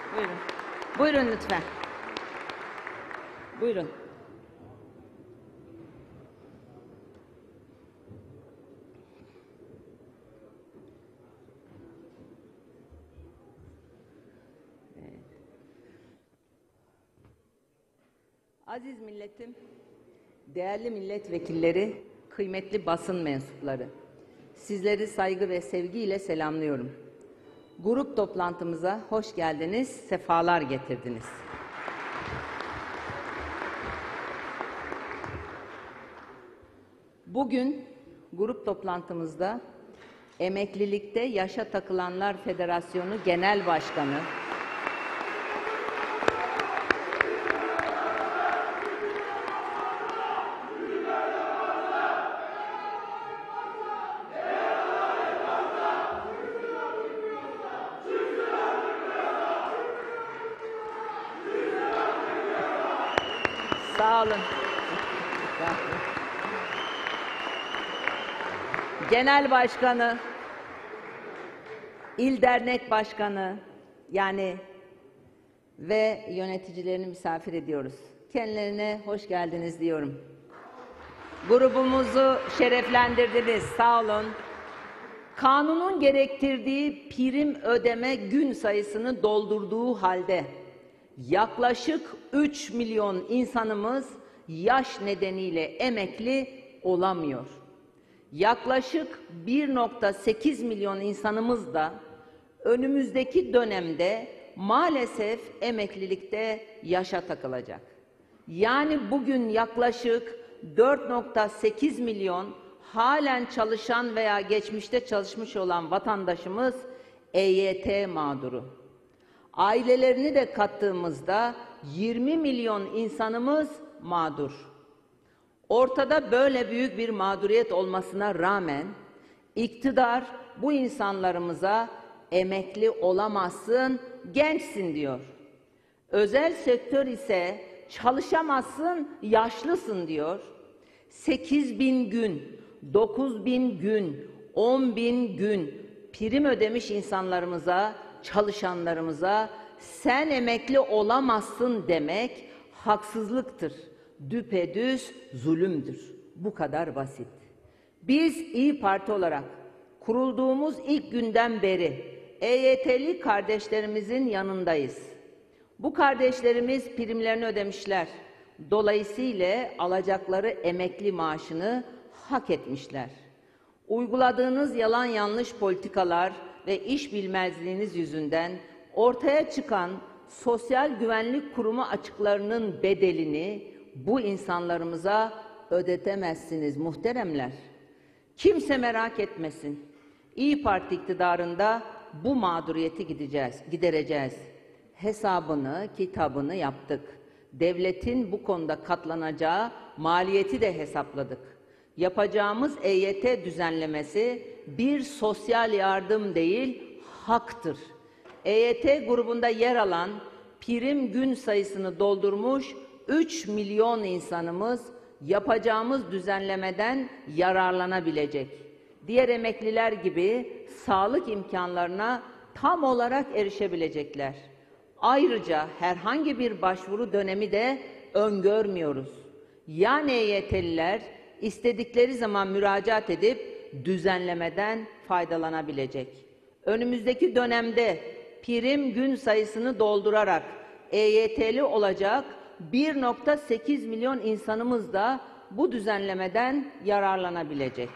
Buyurun. Buyurun lütfen. Buyurun. Aziz milletim, değerli milletvekilleri, kıymetli basın mensupları, sizleri saygı ve sevgiyle selamlıyorum. Grup toplantımıza hoş geldiniz, sefalar getirdiniz. Bugün grup toplantımızda Emeklilikte Yaşa Takılanlar Federasyonu Genel Başkanı, sağ olun. Genel Başkanı, İl Dernek Başkanı ve yöneticilerini misafir ediyoruz. Kendilerine hoş geldiniz diyorum. Grubumuzu şereflendirdiniz, sağ olun. Kanunun gerektirdiği prim ödeme gün sayısını doldurduğu halde yaklaşık 3 milyon insanımız yaş nedeniyle emekli olamıyor. Yaklaşık 1,8 milyon insanımız da önümüzdeki dönemde maalesef emeklilikte yaşa takılacak. Yani bugün yaklaşık 4,8 milyon halen çalışan veya geçmişte çalışmış olan vatandaşımız EYT mağduru. Ailelerini de kattığımızda 20 milyon insanımız mağdur. Ortada böyle büyük bir mağduriyet olmasına rağmen iktidar bu insanlarımıza emekli olamazsın, gençsin diyor. Özel sektör ise çalışamazsın, yaşlısın diyor. 8.000 gün, 9.000 gün, 10.000 gün prim ödemiş insanlarımıza, çalışanlarımıza sen emekli olamazsın demek haksızlıktır. Düpedüz zulümdür. Bu kadar basit. Biz İYİ Parti olarak kurulduğumuz ilk günden beri EYT'li kardeşlerimizin yanındayız. Bu kardeşlerimiz primlerini ödemişler. Dolayısıyla alacakları emekli maaşını hak etmişler. Uyguladığınız yalan yanlış politikalar ve iş bilmezliğiniz yüzünden ortaya çıkan Sosyal Güvenlik Kurumu açıklarının bedelini bu insanlarımıza ödetemezsiniz muhteremler. Kimse merak etmesin. İYİ Parti iktidarında bu mağduriyeti gidereceğiz. Hesabını, kitabını yaptık. Devletin bu konuda katlanacağı maliyeti de hesapladık. Yapacağımız EYT düzenlemesi bir sosyal yardım değil, haktır. EYT grubunda yer alan prim gün sayısını doldurmuş 3 milyon insanımız yapacağımız düzenlemeden yararlanabilecek. Diğer emekliler gibi sağlık imkanlarına tam olarak erişebilecekler. Ayrıca herhangi bir başvuru dönemi de öngörmüyoruz. Yani EYT'liler istedikleri zaman müracaat edip düzenlemeden faydalanabilecek. Önümüzdeki dönemde prim gün sayısını doldurarak EYT'li olacak 1,8 milyon insanımız da bu düzenlemeden yararlanabilecek.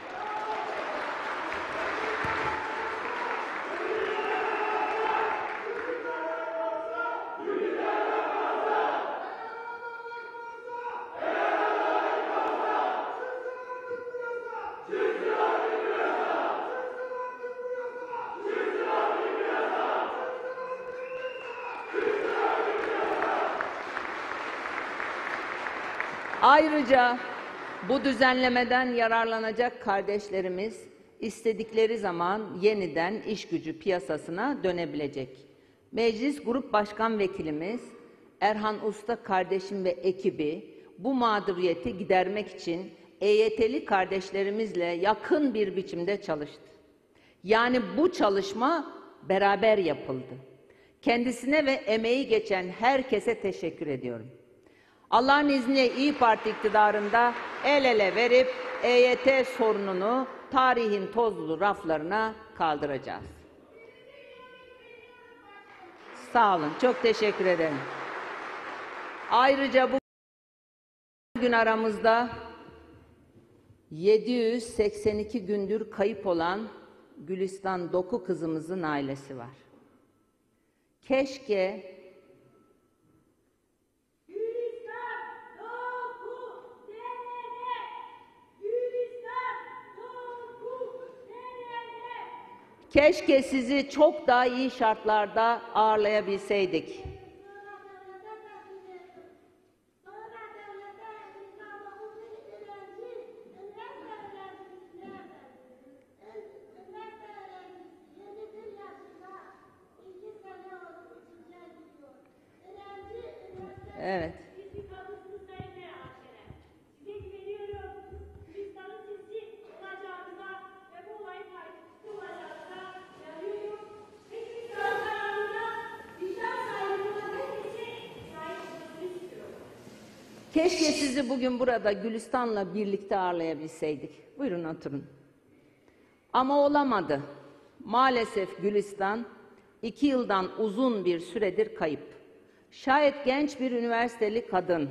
Ayrıca bu düzenlemeden yararlanacak kardeşlerimiz istedikleri zaman yeniden iş gücü piyasasına dönebilecek. Meclis Grup Başkan Vekilimiz Erhan Usta kardeşim ve ekibi bu mağduriyeti gidermek için EYT'li kardeşlerimizle yakın bir biçimde çalıştı. Yani bu çalışma beraber yapıldı. Kendisine ve emeği geçen herkese teşekkür ediyorum. Allah'ın izniyle İYİ Parti iktidarında el ele verip EYT sorununu tarihin tozlu raflarına kaldıracağız. Sağ olun, çok teşekkür ederim. Ayrıca bugün aramızda 782 gündür kayıp olan Gülistan Doku kızımızın ailesi var. Keşke sizi çok daha iyi şartlarda ağırlayabilseydik. Evet. Keşke sizi bugün burada Gülistan'la birlikte ağırlayabilseydik. Buyurun oturun. Ama olamadı. Maalesef Gülistan 2 yıldan uzun bir süredir kayıp. Şayet genç bir üniversiteli kadın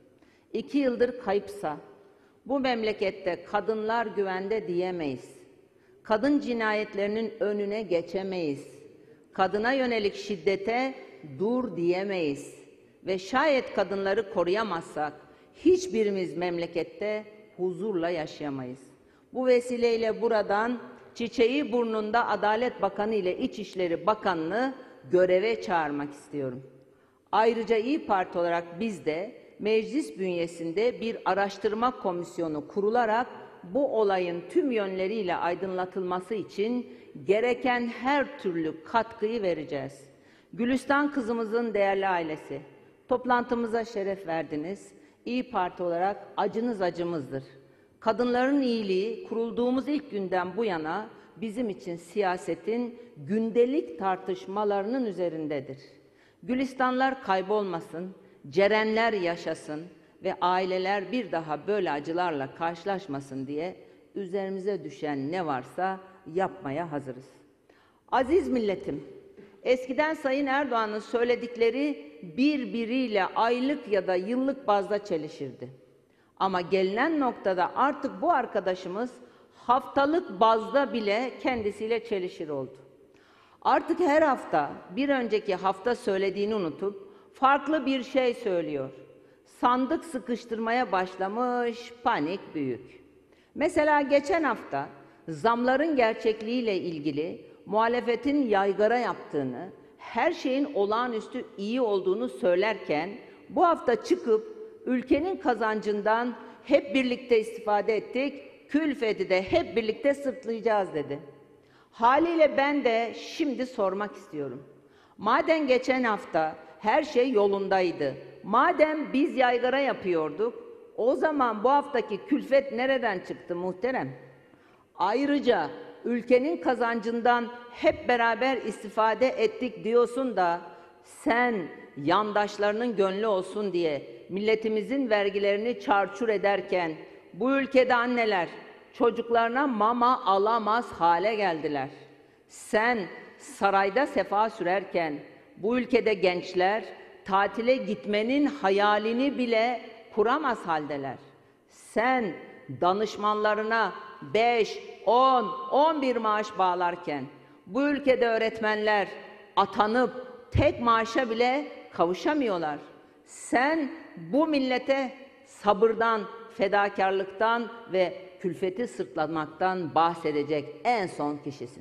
2 yıldır kayıpsa, bu memlekette kadınlar güvende diyemeyiz. Kadın cinayetlerinin önüne geçemeyiz. Kadına yönelik şiddete dur diyemeyiz. Ve şayet kadınları koruyamazsak, hiçbirimiz memlekette huzurla yaşayamayız. Bu vesileyle buradan çiçeği burnunda Adalet Bakanı ile İçişleri Bakanı'nı göreve çağırmak istiyorum. Ayrıca İYİ Parti olarak biz de meclis bünyesinde bir araştırma komisyonu kurularak bu olayın tüm yönleriyle aydınlatılması için gereken her türlü katkıyı vereceğiz. Gülistan kızımızın değerli ailesi, toplantımıza şeref verdiniz. İYİ Parti olarak acınız acımızdır. Kadınların iyiliği kurulduğumuz ilk günden bu yana bizim için siyasetin gündelik tartışmalarının üzerindedir. Gülistanlar kaybolmasın, Cerenler yaşasın ve aileler bir daha böyle acılarla karşılaşmasın diye üzerimize düşen ne varsa yapmaya hazırız. Aziz milletim, eskiden Sayın Erdoğan'ın söyledikleri birbiriyle aylık ya da yıllık bazda çelişirdi. Ama gelinen noktada artık bu arkadaşımız haftalık bazda bile kendisiyle çelişir oldu. Artık her hafta bir önceki hafta söylediğini unutup farklı bir şey söylüyor. Sandık sıkıştırmaya başlamış, panik büyük. Mesela geçen hafta zamların gerçekliğiyle ilgili muhalefetin yaygara yaptığını, her şeyin olağanüstü iyi olduğunu söylerken bu hafta çıkıp ülkenin kazancından hep birlikte istifade ettik, külfeti de hep birlikte sırtlayacağız dedi. Haliyle ben de şimdi sormak istiyorum. Madem geçen hafta her şey yolundaydı, madem biz yaygara yapıyorduk, o zaman bu haftaki külfet nereden çıktı muhterem? Ayrıca ülkenin kazancından hep beraber istifade ettik diyorsun da sen yandaşlarının gönlü olsun diye milletimizin vergilerini çarçur ederken bu ülkede anneler çocuklarına mama alamaz hale geldiler. Sen sarayda sefa sürerken bu ülkede gençler tatile gitmenin hayalini bile kuramaz haldeler. Sen danışmanlarına 5, 10, 11 maaş bağlarken bu ülkede öğretmenler atanıp tek maaşa bile kavuşamıyorlar. Sen bu millete sabırdan, fedakarlıktan ve külfeti sırtlamaktan bahsedecek en son kişisin.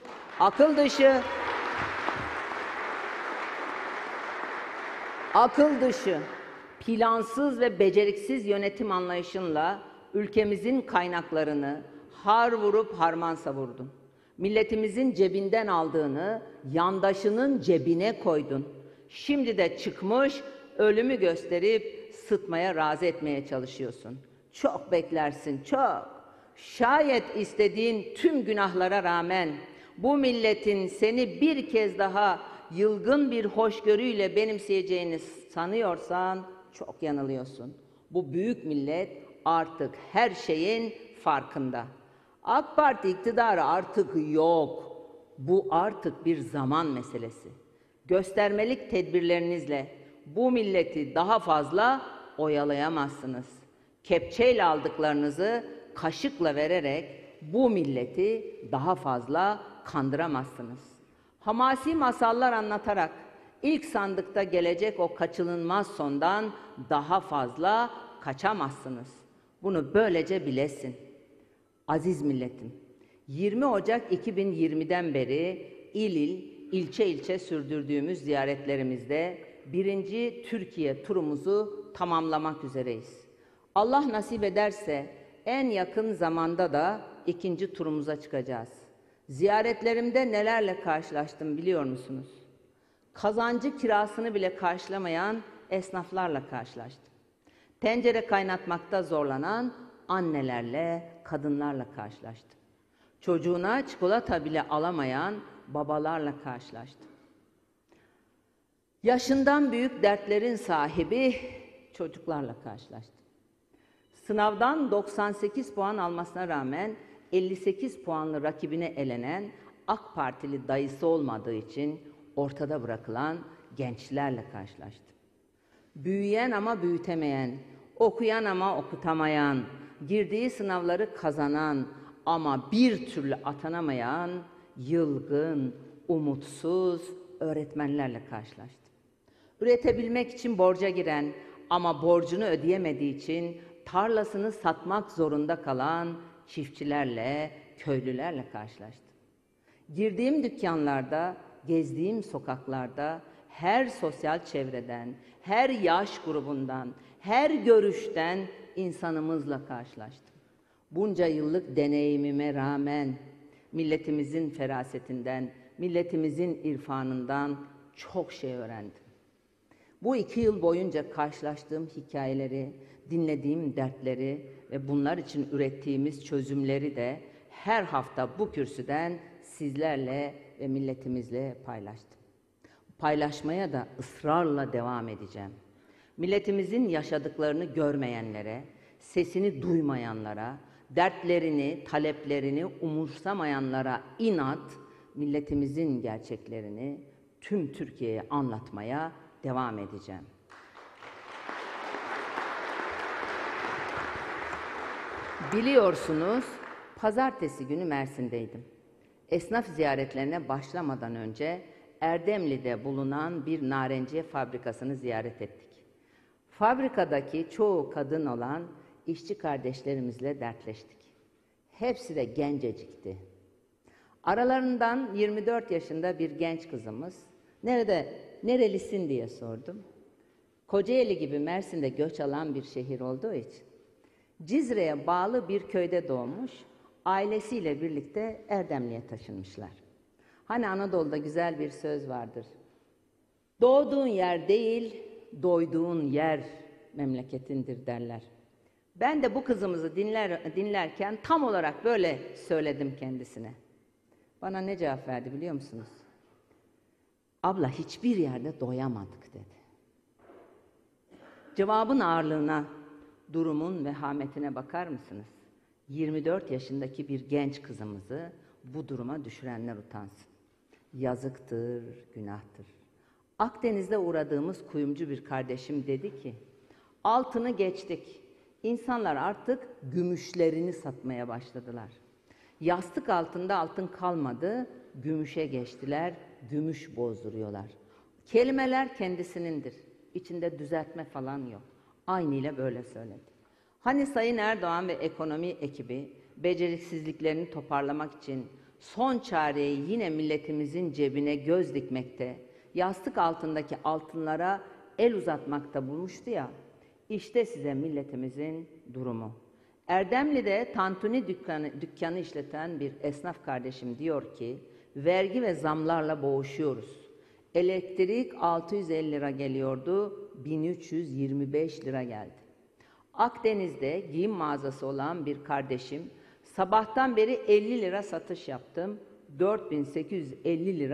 Akıl dışı, plansız ve beceriksiz yönetim anlayışınla ülkemizin kaynaklarını har vurup harman savurdun. Milletimizin cebinden aldığını yandaşının cebine koydun. Şimdi de çıkmış ölümü gösterip sıtmaya razı etmeye çalışıyorsun. Çok beklersin, çok. Şayet istediğin tüm günahlara rağmen bu milletin seni bir kez daha yılgın bir hoşgörüyle benimseyeceğini sanıyorsan çok yanılıyorsun. Bu büyük millet artık her şeyin farkında. AK Parti iktidarı artık yok. Bu artık bir zaman meselesi. Göstermelik tedbirlerinizle bu milleti daha fazla oyalayamazsınız. Kepçeyle aldıklarınızı kaşıkla vererek bu milleti daha fazla kandıramazsınız. Hamasi masallar anlatarak ilk sandıkta gelecek o kaçınılmaz sondan daha fazla kaçamazsınız. Bunu böylece bilesin. Aziz milletim, 20 Ocak 2020'den beri il il, ilçe ilçe sürdürdüğümüz ziyaretlerimizde 1. Türkiye turumuzu tamamlamak üzereyiz. Allah nasip ederse en yakın zamanda da 2. turumuza çıkacağız. Ziyaretlerimde nelerle karşılaştım biliyor musunuz? Kazancı kirasını bile karşılamayan esnaflarla karşılaştım. Tencere kaynatmakta zorlanan annelerle, kadınlarla karşılaştım. Çocuğuna çikolata bile alamayan babalarla karşılaştım. Yaşından büyük dertlerin sahibi çocuklarla karşılaştım. Sınavdan 98 puan almasına rağmen 58 puanlı rakibine elenen AK Partili dayısı olmadığı için ortada bırakılan gençlerle karşılaştım. Büyüyen ama büyütemeyen, okuyan ama okutamayan, girdiği sınavları kazanan ama bir türlü atanamayan, yılgın, umutsuz öğretmenlerle karşılaştım. Üretebilmek için borca giren ama borcunu ödeyemediği için tarlasını satmak zorunda kalan çiftçilerle, köylülerle karşılaştım. Girdiğim dükkanlarda, gezdiğim sokaklarda her sosyal çevreden, her yaş grubundan, her görüşten insanımızla karşılaştım. Bunca yıllık deneyimime rağmen milletimizin ferasetinden, milletimizin irfanından çok şey öğrendim. Bu 2 yıl boyunca karşılaştığım hikayeleri, dinlediğim dertleri ve bunlar için ürettiğimiz çözümleri de her hafta bu kürsüden sizlerle ve milletimizle paylaştım. Paylaşmaya da ısrarla devam edeceğim. Milletimizin yaşadıklarını görmeyenlere, sesini duymayanlara, dertlerini, taleplerini umursamayanlara inat, milletimizin gerçeklerini tüm Türkiye'ye anlatmaya devam edeceğim. Biliyorsunuz, pazartesi günü Mersin'deydim. Esnaf ziyaretlerine başlamadan önce Erdemli'de bulunan bir narenciye fabrikasını ziyaret ettik. Fabrikadaki çoğu kadın olan işçi kardeşlerimizle dertleştik. Hepsi de gencecikti. Aralarından 24 yaşında bir genç kızımız, nerelisin diye sordum. Kocaeli gibi Mersin'de göç alan bir şehir olduğu için Cizre'ye bağlı bir köyde doğmuş, ailesiyle birlikte Erdemli'ye taşınmışlar. Hani Anadolu'da güzel bir söz vardır. Doğduğun yer değil, doyduğun yer memleketindir derler. Ben de bu kızımızı dinlerken tam olarak böyle söyledim kendisine. Bana ne cevap verdi biliyor musunuz? Abla hiçbir yerde doyamadık dedi. Cevabın ağırlığına, durumun vehametine bakar mısınız? 24 yaşındaki bir genç kızımızı bu duruma düşürenler utansın. Yazıktır, günahtır. Akdeniz'de uğradığımız kuyumcu bir kardeşim dedi ki, altını geçtik. İnsanlar artık gümüşlerini satmaya başladılar. Yastık altında altın kalmadı, gümüşe geçtiler, gümüş bozduruyorlar. Kelimeler kendisinindir. İçinde düzeltme falan yok. Aynıyla böyle söyledi. Hani Sayın Erdoğan ve ekonomi ekibi beceriksizliklerini toparlamak için son çareyi yine milletimizin cebine göz dikmekte, yastık altındaki altınlara el uzatmakta bulmuştu ya, işte size milletimizin durumu. Erdemli'de tantuni dükkanı işleten bir esnaf kardeşim diyor ki, vergi ve zamlarla boğuşuyoruz. Elektrik 650 lira geliyordu, 1325 lira geldi. Akdeniz'de giyim mağazası olan bir kardeşim, sabahtan beri 50 lira satış yaptım, 4850 lira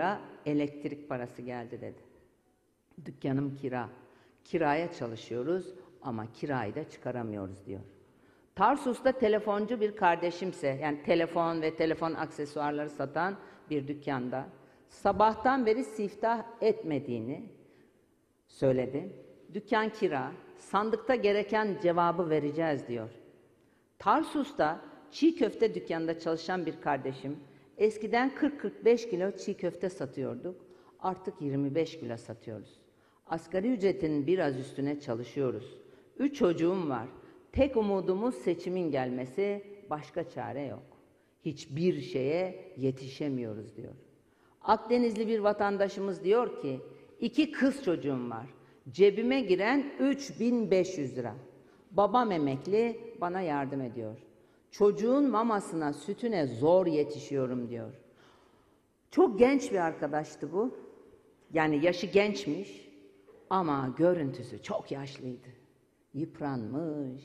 elektrik parası geldi dedi. Dükkanım kira. Kiraya çalışıyoruz ama kirayı da çıkaramıyoruz diyor. Tarsus'ta telefoncu bir kardeşimse, yani telefon ve telefon aksesuarları satan bir dükkanda sabahtan beri siftah etmediğini söyledi. Dükkan kira, sandıkta gereken cevabı vereceğiz diyor. Tarsus'ta çiğ köfte dükkanında çalışan bir kardeşim, eskiden 40-45 kilo çiğ köfte satıyorduk, artık 25 kilo satıyoruz. Asgari ücretin biraz üstüne çalışıyoruz. 3 çocuğum var. Tek umudumuz seçimin gelmesi, başka çare yok. Hiçbir şeye yetişemiyoruz diyor. Akdenizli bir vatandaşımız diyor ki, 2 kız çocuğum var. Cebime giren 3.500 lira. Babam emekli, bana yardım ediyor. Çocuğun mamasına, sütüne zor yetişiyorum diyor. Çok genç bir arkadaştı bu. Yani yaşı gençmiş ama görüntüsü çok yaşlıydı. Yıpranmış,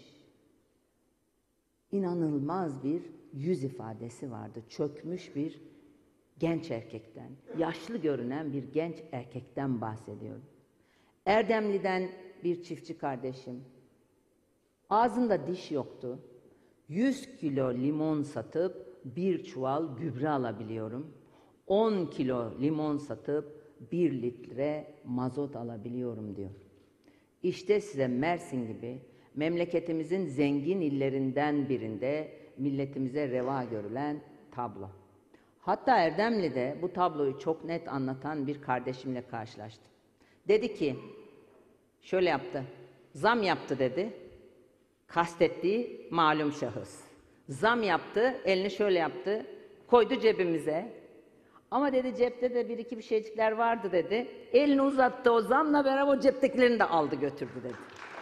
inanılmaz bir yüz ifadesi vardı. Çökmüş bir genç erkekten, yaşlı görünen bir genç erkekten bahsediyorum. Erdemli'den bir çiftçi kardeşim. Ağzında diş yoktu. 100 kilo limon satıp 1 çuval gübre alabiliyorum. 10 kilo limon satıp 1 litre mazot alabiliyorum diyor. İşte size Mersin gibi memleketimizin zengin illerinden birinde milletimize reva görülen tablo. Hatta Erdemli'de bu tabloyu çok net anlatan bir kardeşimle karşılaştım. Dedi ki, şöyle yaptı, zam yaptı dedi, kastettiği malum şahıs. Zam yaptı, elini şöyle yaptı, koydu cebimize. Ama dedi cepte de bir iki bir şeycikler vardı dedi. Elini uzattı o zamla beraber o ceptekilerini de aldı götürdü dedi.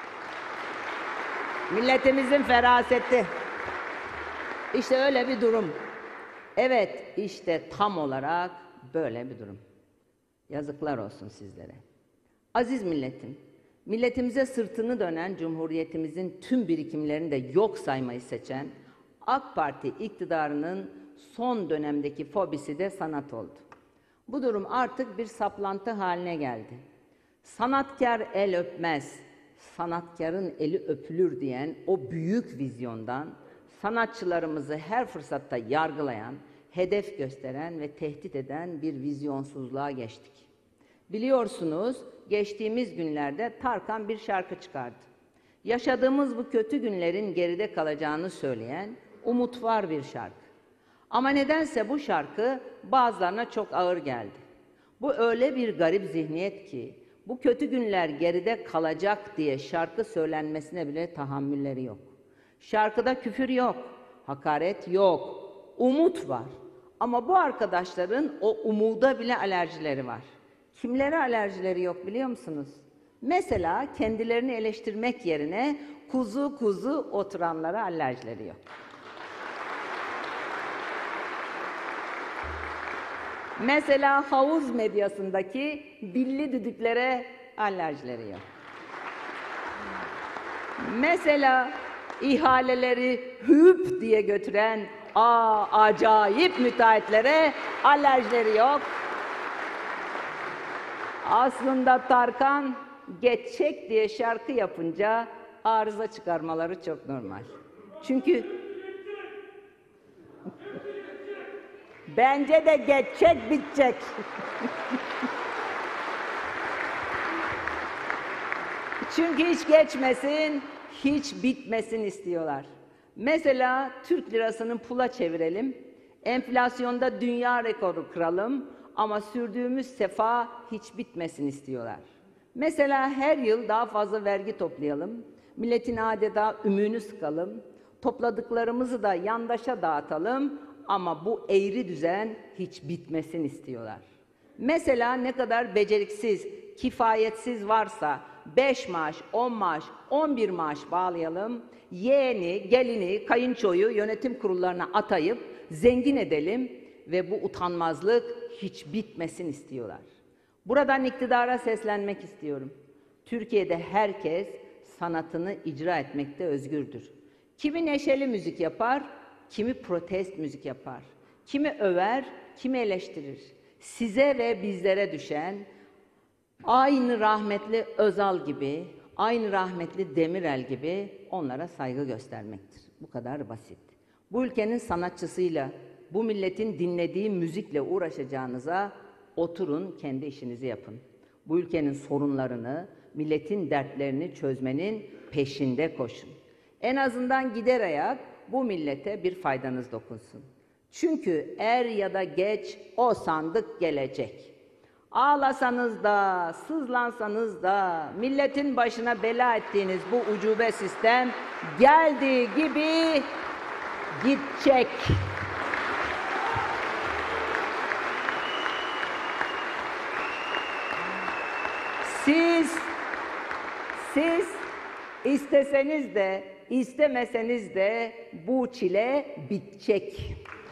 Milletimizin feraseti. İşte öyle bir durum. Evet, işte tam olarak böyle bir durum. Yazıklar olsun sizlere. Aziz milletim, milletimize sırtını dönen Cumhuriyetimizin tüm birikimlerini de yok saymayı seçen AK Parti iktidarının son dönemdeki fobisi de sanat oldu. Bu durum artık bir saplantı haline geldi. Sanatkar el öpmez, sanatkarın eli öpülür diyen o büyük vizyondan sanatçılarımızı her fırsatta yargılayan, hedef gösteren ve tehdit eden bir vizyonsuzluğa geçtik. Biliyorsunuz, geçtiğimiz günlerde Tarkan bir şarkı çıkardı. Yaşadığımız bu kötü günlerin geride kalacağını söyleyen umut var bir şarkı. Ama nedense bu şarkı bazılarına çok ağır geldi. Bu öyle bir garip zihniyet ki, bu kötü günler geride kalacak diye şarkı söylenmesine bile tahammülleri yok. Şarkıda küfür yok, hakaret yok, umut var. Ama bu arkadaşların o umuda bile alerjileri var. Kimlere alerjileri yok biliyor musunuz? Mesela kendilerini eleştirmek yerine kuzu kuzu oturanlara alerjileri yok. Mesela havuz medyasındaki dilli düdüklere alerjileri yok. Mesela ihaleleri hüp diye götüren acayip müteahhitlere alerjileri yok. Aslında Tarkan geçecek diye şarkı yapınca arıza çıkarmaları çok normal. Çünkü bence de geçecek, bitecek. Çünkü hiç geçmesin, hiç bitmesin istiyorlar. Mesela Türk lirasını pula çevirelim, enflasyonda dünya rekoru kıralım ama sürdüğümüz sefa hiç bitmesin istiyorlar. Mesela her yıl daha fazla vergi toplayalım, milletin adeta ümüğünü sıkalım, topladıklarımızı da yandaşa dağıtalım ama bu eğri düzen hiç bitmesin istiyorlar. Mesela ne kadar beceriksiz, kifayetsiz varsa 5 maaş, 10 maaş, 11 maaş bağlayalım, yeğeni, gelini, kayınçoyu yönetim kurullarına atayıp zengin edelim ve bu utanmazlık hiç bitmesin istiyorlar. Buradan iktidara seslenmek istiyorum. Türkiye'de herkes sanatını icra etmekte özgürdür. Kimi neşeli müzik yapar, kimi protest müzik yapar. Kimi över, kimi eleştirir. Size ve bizlere düşen aynı rahmetli Özal gibi, aynı rahmetli Demirel gibi onlara saygı göstermektir. Bu kadar basit. Bu ülkenin sanatçısıyla, bu milletin dinlediği müzikle uğraşacağınıza oturun, kendi işinizi yapın. Bu ülkenin sorunlarını, milletin dertlerini çözmenin peşinde koşun. En azından gider ayak bu millete bir faydanız dokunsun. Çünkü er ya da geç o sandık gelecek. Ağlasanız da, sızlansanız da, milletin başına bela ettiğiniz bu ucube sistem geldiği gibi gidecek. Siz isteseniz de, istemeseniz de bu çile bitecek.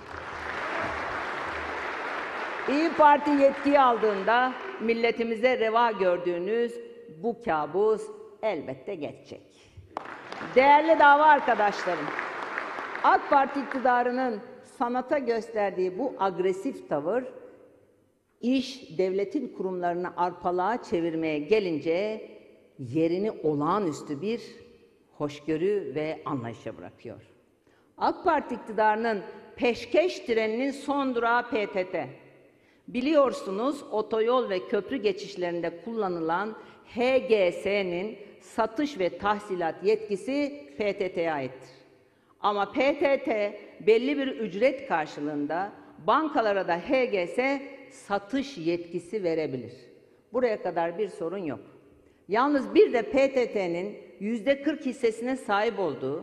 İYİ Parti yetkiyi aldığında milletimize reva gördüğünüz bu kabus elbette geçecek. Değerli dava arkadaşlarım, AK Parti iktidarının sanata gösterdiği bu agresif tavır, iş devletin kurumlarını arpalığa çevirmeye gelince yerini olağanüstü bir hoşgörü ve anlayışa bırakıyor. AK Parti iktidarının peşkeş treninin son durağı PTT. Biliyorsunuz otoyol ve köprü geçişlerinde kullanılan HGS'nin satış ve tahsilat yetkisi PTT'ye aittir. Ama PTT belli bir ücret karşılığında bankalara da HGS satış yetkisi verebilir. Buraya kadar bir sorun yok. Yalnız bir de PTT'nin %40 hissesine sahip olduğu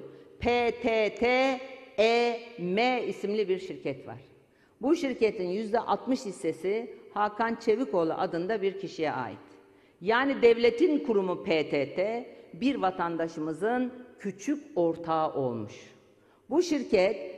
PTT-EM isimli bir şirket var. Bu şirketin %60 hissesi Hakan Çevikoğlu adında bir kişiye ait. Yani devletin kurumu PTT, bir vatandaşımızın küçük ortağı olmuş. Bu şirket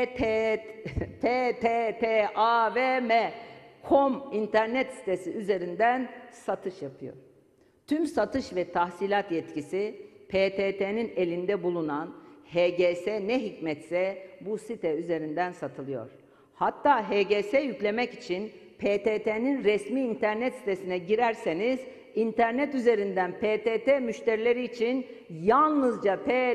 PTTAVM.com internet sitesi üzerinden satış yapıyor. Tüm satış ve tahsilat yetkisi PTT'nin elinde bulunan HGS ne hikmetse bu site üzerinden satılıyor. Hatta HGS yüklemek için PTT'nin resmi internet sitesine girerseniz internet üzerinden PTT müşterileri için yalnızca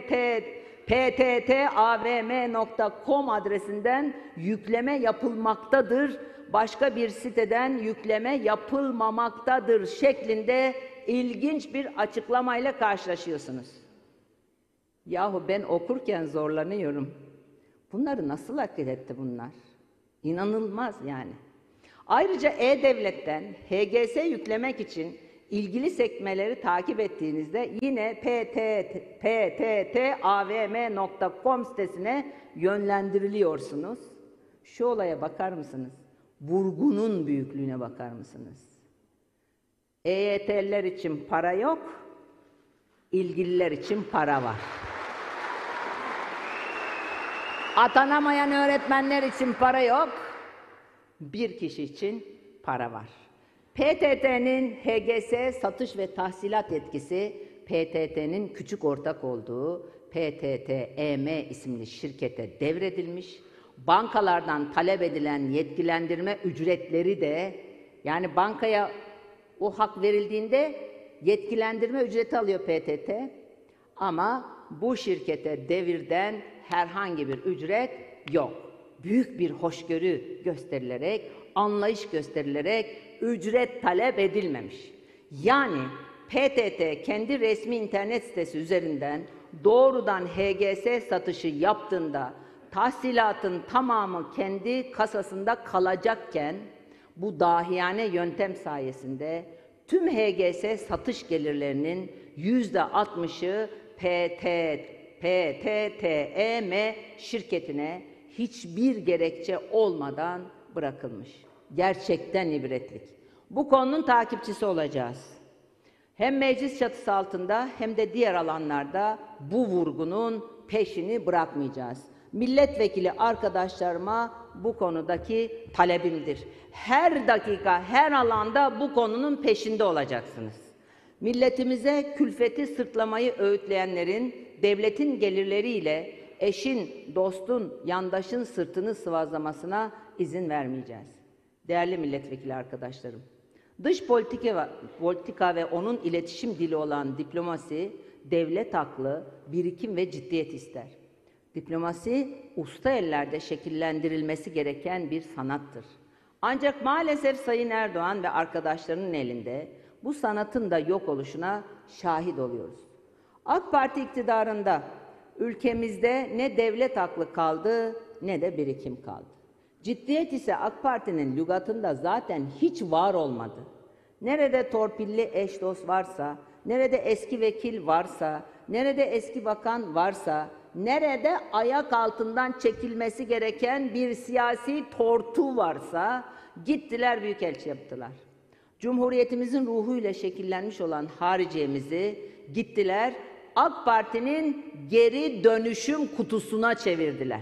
pttavm.com adresinden yükleme yapılmaktadır. Başka bir siteden yükleme yapılmamaktadır şeklinde ilginç bir açıklamayla karşılaşıyorsunuz. Yahu ben okurken zorlanıyorum. Bunları nasıl akıl etti bunlar? İnanılmaz yani. Ayrıca E-Devlet'ten HGS yüklemek için ilgili sekmeleri takip ettiğinizde yine pttavm.com sitesine yönlendiriliyorsunuz. Şu olaya bakar mısınız? Vurgunun büyüklüğüne bakar mısınız? EYT'liler için para yok, ilgililer için para var. Atanamayan öğretmenler için para yok, bir kişi için para var. PTT'nin HGS satış ve tahsilat yetkisi, PTT'nin küçük ortak olduğu PTT-EM isimli şirkete devredilmiş. Bankalardan talep edilen yetkilendirme ücretleri de, yani bankaya o hak verildiğinde yetkilendirme ücreti alıyor PTT. Ama bu şirkete devirden herhangi bir ücret yok. Büyük bir hoşgörü gösterilerek, anlayış gösterilerek ücret talep edilmemiş. Yani PTT kendi resmi internet sitesi üzerinden doğrudan HGS satışı yaptığında tahsilatın tamamı kendi kasasında kalacakken bu dahiyane yöntem sayesinde tüm HGS satış gelirlerinin %60'ı PTT-EM şirketine hiçbir gerekçe olmadan bırakılmış. Gerçekten ibretlik. Bu konunun takipçisi olacağız. Hem meclis çatısı altında hem de diğer alanlarda bu vurgunun peşini bırakmayacağız. Milletvekili arkadaşlarıma bu konudaki talebimdir. Her dakika, her alanda bu konunun peşinde olacaksınız. Milletimize külfeti sırtlamayı öğütleyenlerin devletin gelirleriyle eşin, dostun, yandaşın sırtını sıvazlamasına izin vermeyeceğiz. Değerli milletvekili arkadaşlarım, dış politika ve onun iletişim dili olan diplomasi, devlet aklı, birikim ve ciddiyet ister. Diplomasi, usta ellerde şekillendirilmesi gereken bir sanattır. Ancak maalesef Sayın Erdoğan ve arkadaşlarının elinde bu sanatın da yok oluşuna şahit oluyoruz. AK Parti iktidarında ülkemizde ne devlet aklı kaldı ne de birikim kaldı. Ciddiyet ise AK Parti'nin lügatında zaten hiç var olmadı. Nerede torpilli eş dost varsa, nerede eski vekil varsa, nerede eski bakan varsa, nerede ayak altından çekilmesi gereken bir siyasi tortu varsa gittiler büyükelçi yaptılar. Cumhuriyetimizin ruhuyla şekillenmiş olan hariciyemizi gittiler AK Parti'nin geri dönüşüm kutusuna çevirdiler.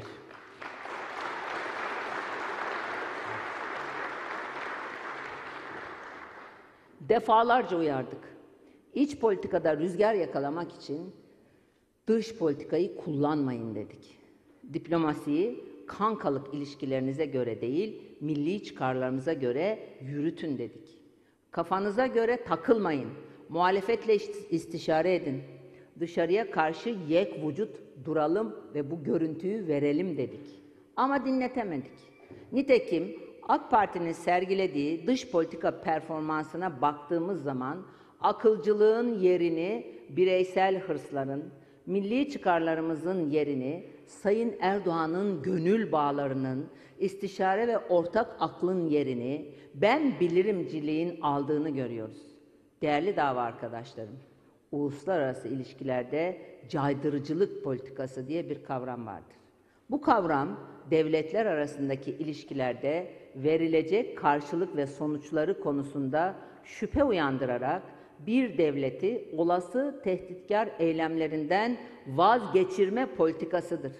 Defalarca uyardık. İç politikada rüzgar yakalamak için dış politikayı kullanmayın dedik. Diplomasiyi kankalık ilişkilerinize göre değil, milli çıkarlarınıza göre yürütün dedik. Kafanıza göre takılmayın, muhalefetle istişare edin. Dışarıya karşı yek vücut duralım ve bu görüntüyü verelim dedik. Ama dinletemedik. Nitekim AK Parti'nin sergilediği dış politika performansına baktığımız zaman akılcılığın yerini bireysel hırsların, milli çıkarlarımızın yerini Sayın Erdoğan'ın gönül bağlarının, istişare ve ortak aklın yerini ben bilirimciliğin aldığını görüyoruz. Değerli dava arkadaşlarım, uluslararası ilişkilerde caydırıcılık politikası diye bir kavram vardır. Bu kavram devletler arasındaki ilişkilerde verilecek karşılık ve sonuçları konusunda şüphe uyandırarak bir devleti olası tehditkar eylemlerinden vazgeçirme politikasıdır.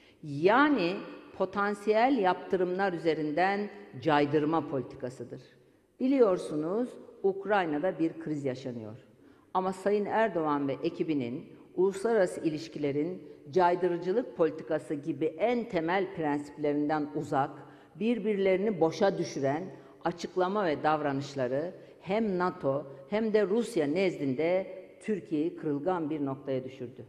Yani potansiyel yaptırımlar üzerinden caydırma politikasıdır. Biliyorsunuz Ukrayna'da bir kriz yaşanıyor. Ama Sayın Erdoğan ve ekibinin uluslararası ilişkilerin caydırıcılık politikası gibi en temel prensiplerinden uzak, birbirlerini boşa düşüren açıklama ve davranışları hem NATO hem de Rusya nezdinde Türkiye'yi kırılgan bir noktaya düşürdü.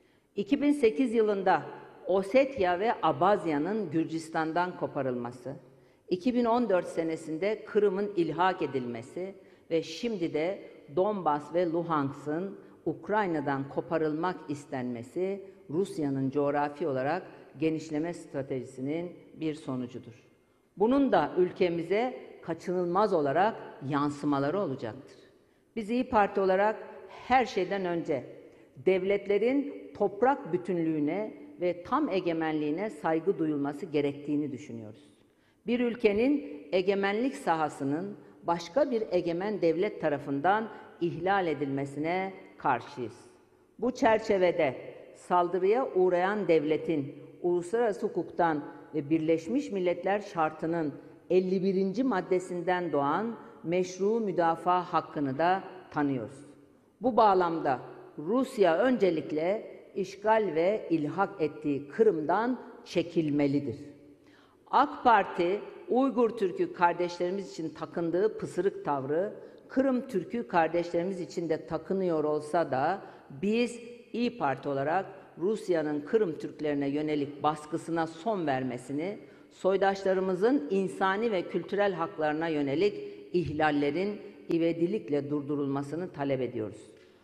2008 yılında Osetya ve Abazya'nın Gürcistan'dan koparılması, 2014 senesinde Kırım'ın ilhak edilmesi ve şimdi de Donbas ve Luhansk'ın Ukrayna'dan koparılmak istenmesi Rusya'nın coğrafi olarak genişleme stratejisinin bir sonucudur. Bunun da ülkemize kaçınılmaz olarak yansımaları olacaktır. Biz İYİ Parti olarak her şeyden önce devletlerin toprak bütünlüğüne ve tam egemenliğine saygı duyulması gerektiğini düşünüyoruz. Bir ülkenin egemenlik sahasının başka bir egemen devlet tarafından ihlal edilmesine karşıyız. Bu çerçevede saldırıya uğrayan devletin uluslararası hukuktan ve Birleşmiş Milletler Şartı'nın 51. maddesinden doğan meşru müdafaa hakkını da tanıyoruz. Bu bağlamda Rusya öncelikle işgal ve ilhak ettiği Kırım'dan çekilmelidir. AK Parti, Uygur Türk'ü kardeşlerimiz için takındığı pısırık tavrı, Kırım Türk'ü kardeşlerimiz için de takınıyor olsa da biz İYİ Parti olarak Rusya'nın Kırım Türklerine yönelik baskısına son vermesini, soydaşlarımızın insani ve kültürel haklarına yönelik ihlallerin ivedilikle durdurulmasını talep ediyoruz.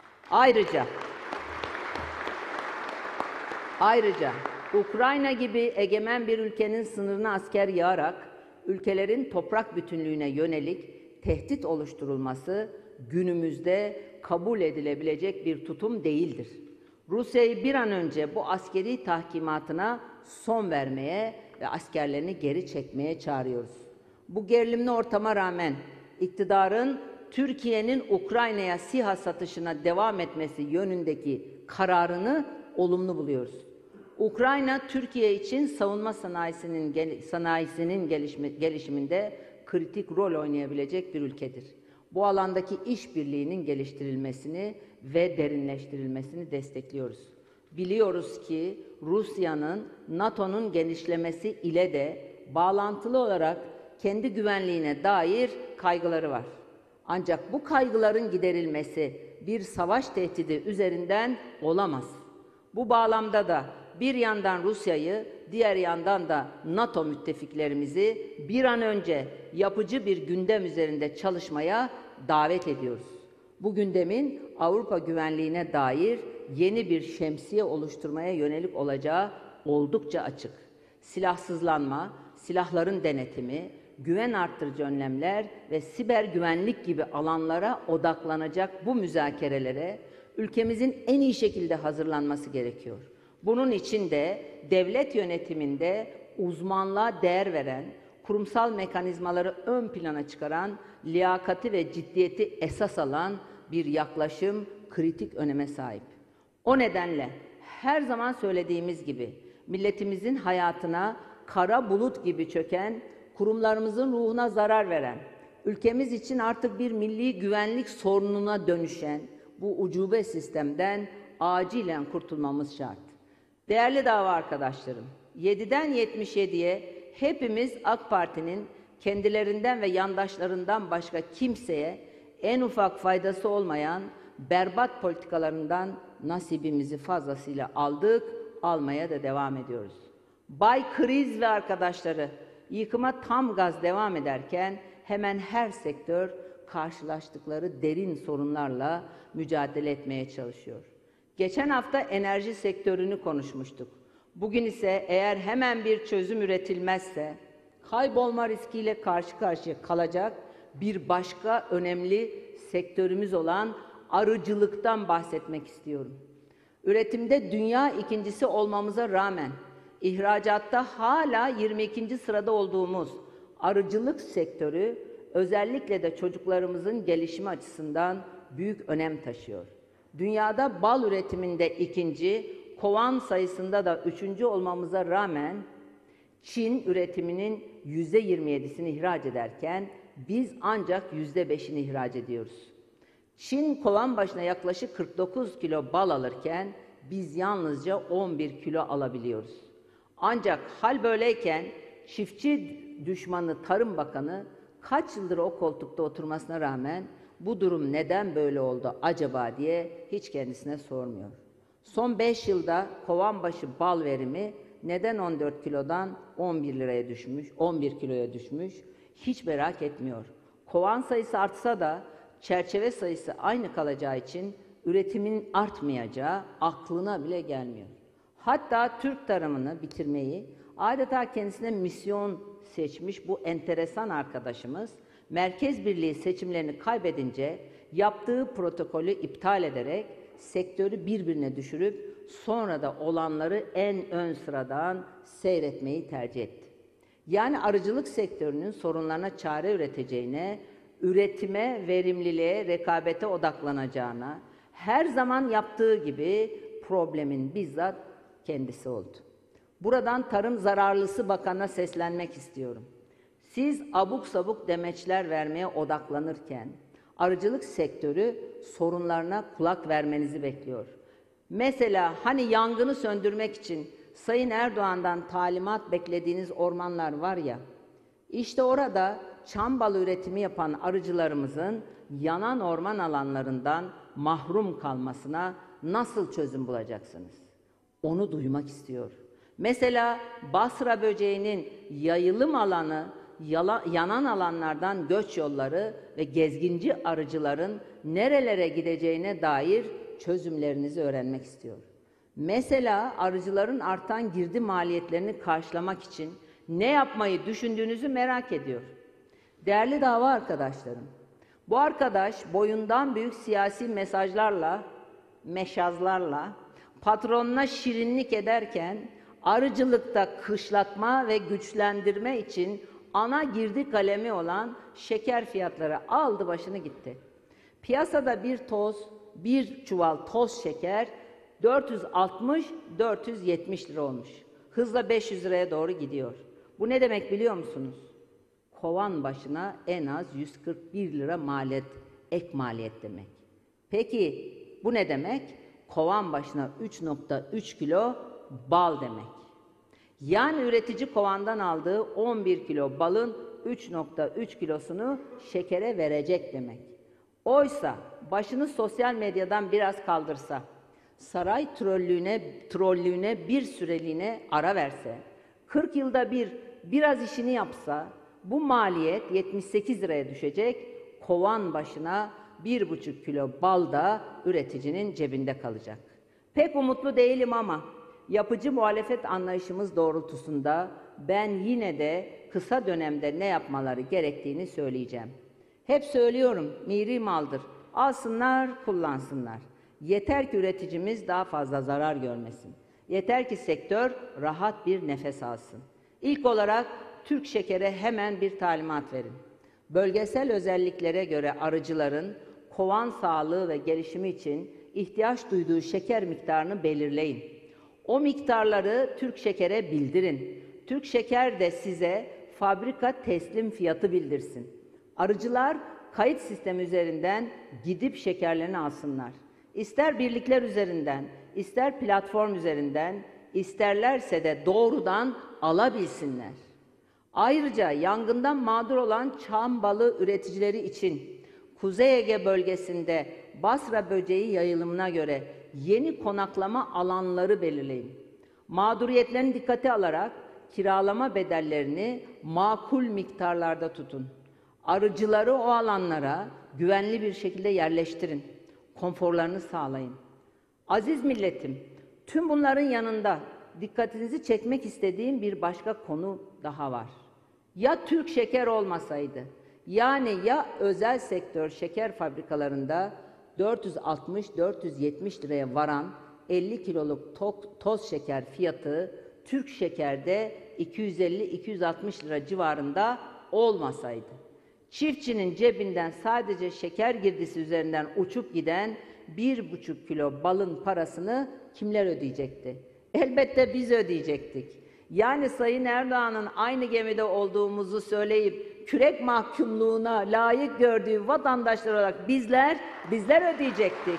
Ayrıca Ukrayna gibi egemen bir ülkenin sınırına asker yağarak ülkelerin toprak bütünlüğüne yönelik tehdit oluşturulması günümüzde kabul edilebilecek bir tutum değildir. Rusya'yı bir an önce bu askeri tahkimatına son vermeye ve askerlerini geri çekmeye çağırıyoruz. Bu gerilimli ortama rağmen iktidarın Türkiye'nin Ukrayna'ya SİHA satışına devam etmesi yönündeki kararını olumlu buluyoruz. Ukrayna, Türkiye için savunma sanayisinin gelişiminde kritik rol oynayabilecek bir ülkedir. Bu alandaki işbirliğinin geliştirilmesini ve derinleştirilmesini destekliyoruz. Biliyoruz ki Rusya'nın NATO'nun genişlemesi ile de bağlantılı olarak kendi güvenliğine dair kaygıları var. Ancak bu kaygıların giderilmesi bir savaş tehdidi üzerinden olamaz. Bu bağlamda da bir yandan Rusya'yı, diğer yandan da NATO müttefiklerimizi bir an önce yapıcı bir gündem üzerinde çalışmaya davet ediyoruz. Bu gündemin Avrupa güvenliğine dair yeni bir şemsiye oluşturmaya yönelik olacağı oldukça açık. Silahsızlanma, silahların denetimi, güven arttırıcı önlemler ve siber güvenlik gibi alanlara odaklanacak bu müzakerelere ülkemizin en iyi şekilde hazırlanması gerekiyor. Bunun için de devlet yönetiminde uzmanlığa değer veren, kurumsal mekanizmaları ön plana çıkaran, liyakati ve ciddiyeti esas alan bir yaklaşım kritik öneme sahip. O nedenle her zaman söylediğimiz gibi milletimizin hayatına kara bulut gibi çöken, kurumlarımızın ruhuna zarar veren, ülkemiz için artık bir milli güvenlik sorununa dönüşen bu ucube sistemden acilen kurtulmamız şart. Değerli dava arkadaşlarım, 7'den 77'ye hepimiz AK Parti'nin kendilerinden ve yandaşlarından başka kimseye en ufak faydası olmayan berbat politikalarından nasibimizi fazlasıyla aldık, almaya da devam ediyoruz. Bay Kriz ve arkadaşları yıkıma tam gaz devam ederken hemen her sektör karşılaştıkları derin sorunlarla mücadele etmeye çalışıyor. Geçen hafta enerji sektörünü konuşmuştuk. Bugün ise eğer hemen bir çözüm üretilmezse kaybolma riskiyle karşı karşıya kalacak bir başka önemli sektörümüz olan arıcılıktan bahsetmek istiyorum. Üretimde dünya ikincisi olmamıza rağmen ihracatta hala 22. sırada olduğumuz arıcılık sektörü özellikle de çocuklarımızın gelişimi açısından büyük önem taşıyor. Dünyada bal üretiminde ikinci, kovan sayısında da 3. olmamıza rağmen Çin üretiminin %27'sini ihraç ederken biz ancak %5'ini ihraç ediyoruz. Çin kovan başına yaklaşık 49 kilo bal alırken biz yalnızca 11 kilo alabiliyoruz. Ancak hal böyleyken çiftçi düşmanı Tarım Bakanı kaç yıldır o koltukta oturmasına rağmen bu durum neden böyle oldu acaba diye hiç kendisine sormuyor. Son 5 yılda kovan başı bal verimi neden 14 kilodan 11 kiloya düşmüş hiç merak etmiyor. Kovan sayısı artsa da çerçeve sayısı aynı kalacağı için üretimin artmayacağı aklına bile gelmiyor. Hatta Türk tarımını bitirmeyi adeta kendisine misyon seçmiş bu enteresan arkadaşımız Merkez Birliği seçimlerini kaybedince yaptığı protokolü iptal ederek sektörü birbirine düşürüp sonra da olanları en ön sıradan seyretmeyi tercih etti. Yani arıcılık sektörünün sorunlarına çare üreteceğine, üretime, verimliliğe, rekabete odaklanacağına, her zaman yaptığı gibi problemin bizzat kendisi oldu. Buradan Tarım Zararlısı Bakan'a seslenmek istiyorum. Siz abuk sabuk demeçler vermeye odaklanırken, arıcılık sektörü sorunlarına kulak vermenizi bekliyor. Mesela hani yangını söndürmek için Sayın Erdoğan'dan talimat beklediğiniz ormanlar var ya, işte orada çam balı üretimi yapan arıcılarımızın yanan orman alanlarından mahrum kalmasına nasıl çözüm bulacaksınız? Onu duymak istiyor. Mesela Basra böceğinin yayılım alanı, yanan alanlardan göç yolları ve gezginci arıcıların nerelere gideceğine dair çözümlerinizi öğrenmek istiyor. Mesela arıcıların artan girdi maliyetlerini karşılamak için ne yapmayı düşündüğünüzü merak ediyor. Değerli dava arkadaşlarım, bu arkadaş boyundan büyük siyasi meşazlarla patronuna şirinlik ederken arıcılıkta kışlatma ve güçlendirme için ana girdi kalemi olan şeker fiyatları aldı başını gitti. Piyasada bir çuval toz şeker 460-470 lira olmuş. Hızla 500 liraya doğru gidiyor. Bu ne demek biliyor musunuz? Kovan başına en az 141 lira ek maliyet demek. Peki bu ne demek? Kovan başına 3,3 kilo bal demek. Yani üretici kovandan aldığı 11 kilo balın 3,3 kilosunu şekere verecek demek. Oysa başını sosyal medyadan biraz kaldırsa, saray trollüğüne bir süreliğine ara verse, 40 yılda biraz işini yapsa, bu maliyet 78 liraya düşecek, kovan başına 1,5 kilo bal da üreticinin cebinde kalacak. Pek umutlu değilim ama yapıcı muhalefet anlayışımız doğrultusunda ben yine de kısa dönemde ne yapmaları gerektiğini söyleyeceğim. Hep söylüyorum, miri maldır. Alsınlar, kullansınlar. Yeter ki üreticimiz daha fazla zarar görmesin. Yeter ki sektör rahat bir nefes alsın. İlk olarak Türk Şeker'e hemen bir talimat verin. Bölgesel özelliklere göre arıcıların kovan sağlığı ve gelişimi için ihtiyaç duyduğu şeker miktarını belirleyin. O miktarları Türk Şeker'e bildirin. Türk Şeker de size fabrika teslim fiyatı bildirsin. Arıcılar kayıt sistemi üzerinden gidip şekerlerini alsınlar. İster birlikler üzerinden, ister platform üzerinden, isterlerse de doğrudan alabilsinler. Ayrıca yangından mağdur olan çam balı üreticileri için Kuzey Ege bölgesinde Basra böceği yayılımına göre yeni konaklama alanları belirleyin. Mağduriyetlerini dikkate alarak kiralama bedellerini makul miktarlarda tutun. Arıcıları o alanlara güvenli bir şekilde yerleştirin. Konforlarını sağlayın. Aziz milletim, tüm bunların yanında dikkatinizi çekmek istediğim bir başka konu daha var. Ya Türk Şeker olmasaydı, yani ya özel sektör şeker fabrikalarında 460-470 liraya varan 50 kiloluk toz şeker fiyatı Türk Şeker'de 250-260 lira civarında olmasaydı. Çiftçinin cebinden sadece şeker girdisi üzerinden uçup giden 1,5 kilo balın parasını kimler ödeyecekti? Elbette biz ödeyecektik. Yani Sayın Erdoğan'ın aynı gemide olduğumuzu söyleyip kürek mahkumluğuna layık gördüğü vatandaşlar olarak bizler ödeyecektik.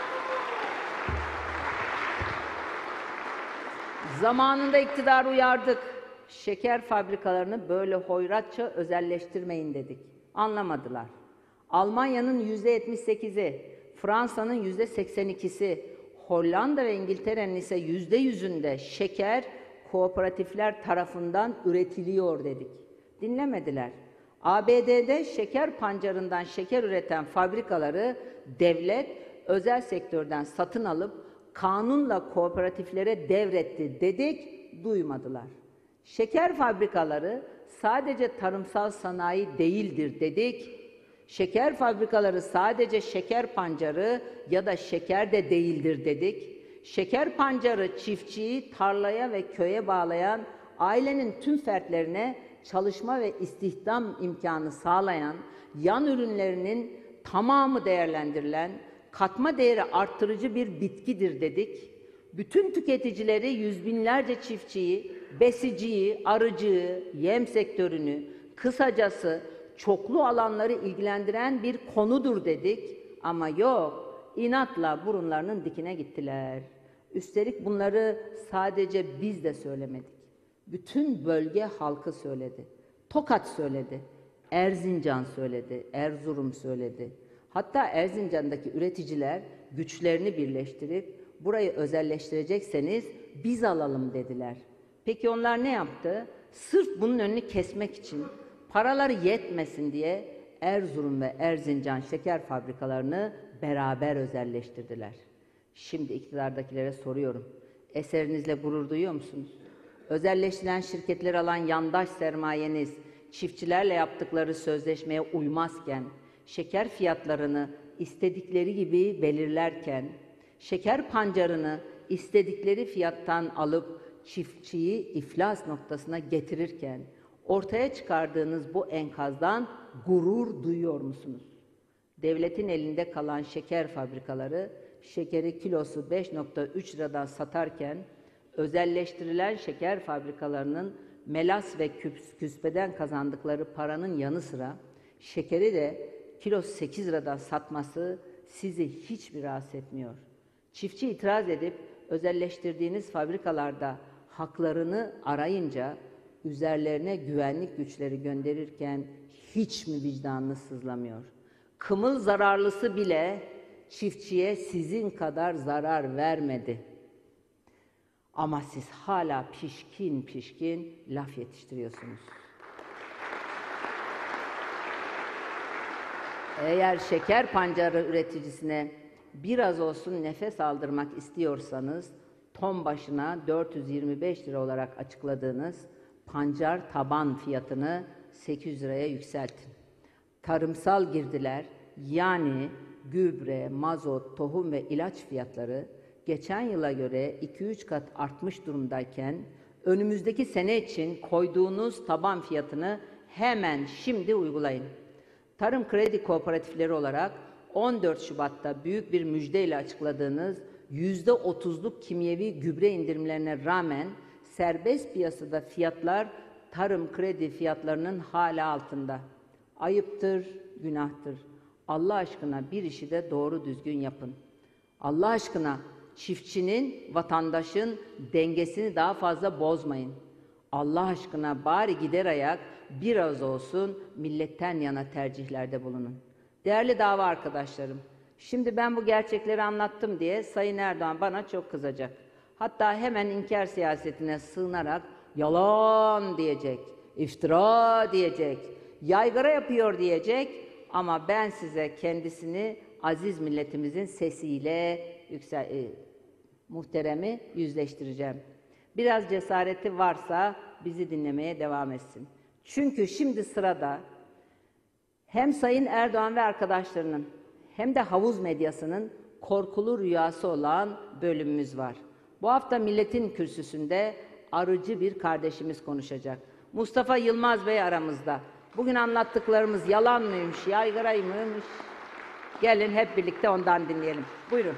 Zamanında iktidar uyardık. Şeker fabrikalarını böyle hoyratça özelleştirmeyin dedik. Anlamadılar. Almanya'nın %78'i, Fransa'nın %82'si, Hollanda ve İngiltere'nin ise %100'ünde şeker kooperatifler tarafından üretiliyor dedik. Dinlemediler. ABD'de şeker pancarından şeker üreten fabrikaları devlet özel sektörden satın alıp kanunla kooperatiflere devretti dedik, duymadılar. Şeker fabrikaları sadece tarımsal sanayi değildir dedik. Şeker fabrikaları sadece şeker pancarı ya da şeker de değildir dedik. Şeker pancarı çiftçiyi tarlaya ve köye bağlayan, ailenin tüm fertlerine çalışma ve istihdam imkanı sağlayan, yan ürünlerinin tamamı değerlendirilen, katma değeri arttırıcı bir bitkidir dedik. Bütün tüketicileri, yüz binlerce çiftçiyi, besiciyi, arıcıyı, yem sektörünü, kısacası çoklu alanları ilgilendiren bir konudur dedik. Ama yok, inatla burunlarının dikine gittiler. Üstelik bunları sadece biz de söylemedik. Bütün bölge halkı söyledi. Tokat söyledi, Erzincan söyledi, Erzurum söyledi. Hatta Erzincan'daki üreticiler güçlerini birleştirip burayı özelleştirecekseniz biz alalım dediler. Peki onlar ne yaptı? Sırf bunun önünü kesmek için, paraları yetmesin diye Erzurum ve Erzincan şeker fabrikalarını beraber özelleştirdiler. Şimdi iktidardakilere soruyorum. Eserinizle gurur duyuyor musunuz? Özelleştirilen şirketleri alan yandaş sermayeniz, çiftçilerle yaptıkları sözleşmeye uymazken, şeker fiyatlarını istedikleri gibi belirlerken, şeker pancarını istedikleri fiyattan alıp çiftçiyi iflas noktasına getirirken, ortaya çıkardığınız bu enkazdan gurur duyuyor musunuz? Devletin elinde kalan şeker fabrikaları, şekeri kilosu 5,3 liradan satarken, özelleştirilen şeker fabrikalarının melas ve küspeden kazandıkları paranın yanı sıra, şekeri de kilosu 8 liradan satması sizi hiçbir rahatsız etmiyor. Çiftçi itiraz edip özelleştirdiğiniz fabrikalarda haklarını arayınca, üzerlerine güvenlik güçleri gönderirken hiç mi vicdanınız sızlamıyor? Kımıl zararlısı bile çiftçiye sizin kadar zarar vermedi. Ama siz hala pişkin pişkin laf yetiştiriyorsunuz. Eğer şeker pancarı üreticisine biraz olsun nefes aldırmak istiyorsanız, ton başına 425 lira olarak açıkladığınız pancar taban fiyatını 800 liraya yükseltin. Tarımsal girdiler, yani gübre, mazot, tohum ve ilaç fiyatları geçen yıla göre 2-3 kat artmış durumdayken, önümüzdeki sene için koyduğunuz taban fiyatını hemen şimdi uygulayın. Tarım kredi kooperatifleri olarak 14 Şubat'ta büyük bir müjdeyle açıkladığınız %30'luk kimyevi gübre indirimlerine rağmen serbest piyasada fiyatlar tarım kredi fiyatlarının hala altında. Ayıptır, günahtır. Allah aşkına bir işi de doğru düzgün yapın. Allah aşkına çiftçinin, vatandaşın dengesini daha fazla bozmayın. Allah aşkına bari gider ayak biraz olsun milletten yana tercihlerde bulunun. Değerli dava arkadaşlarım, şimdi ben bu gerçekleri anlattım diye Sayın Erdoğan bana çok kızacak. Hatta hemen inkar siyasetine sığınarak yalan diyecek, iftira diyecek, yaygara yapıyor diyecek ama ben size kendisini aziz milletimizin sesiyle muhteremi yüzleştireceğim. Biraz cesareti varsa bizi dinlemeye devam etsin. Çünkü şimdi sırada hem Sayın Erdoğan ve arkadaşlarının hem de havuz medyasının korkulu rüyası olan bölümümüz var. Bu hafta milletin kürsüsünde arıcı bir kardeşimiz konuşacak. Mustafa Yılmaz Bey aramızda. Bugün anlattıklarımız yalan mıymış, yaygaraymış? Gelin hep birlikte ondan dinleyelim. Buyurun.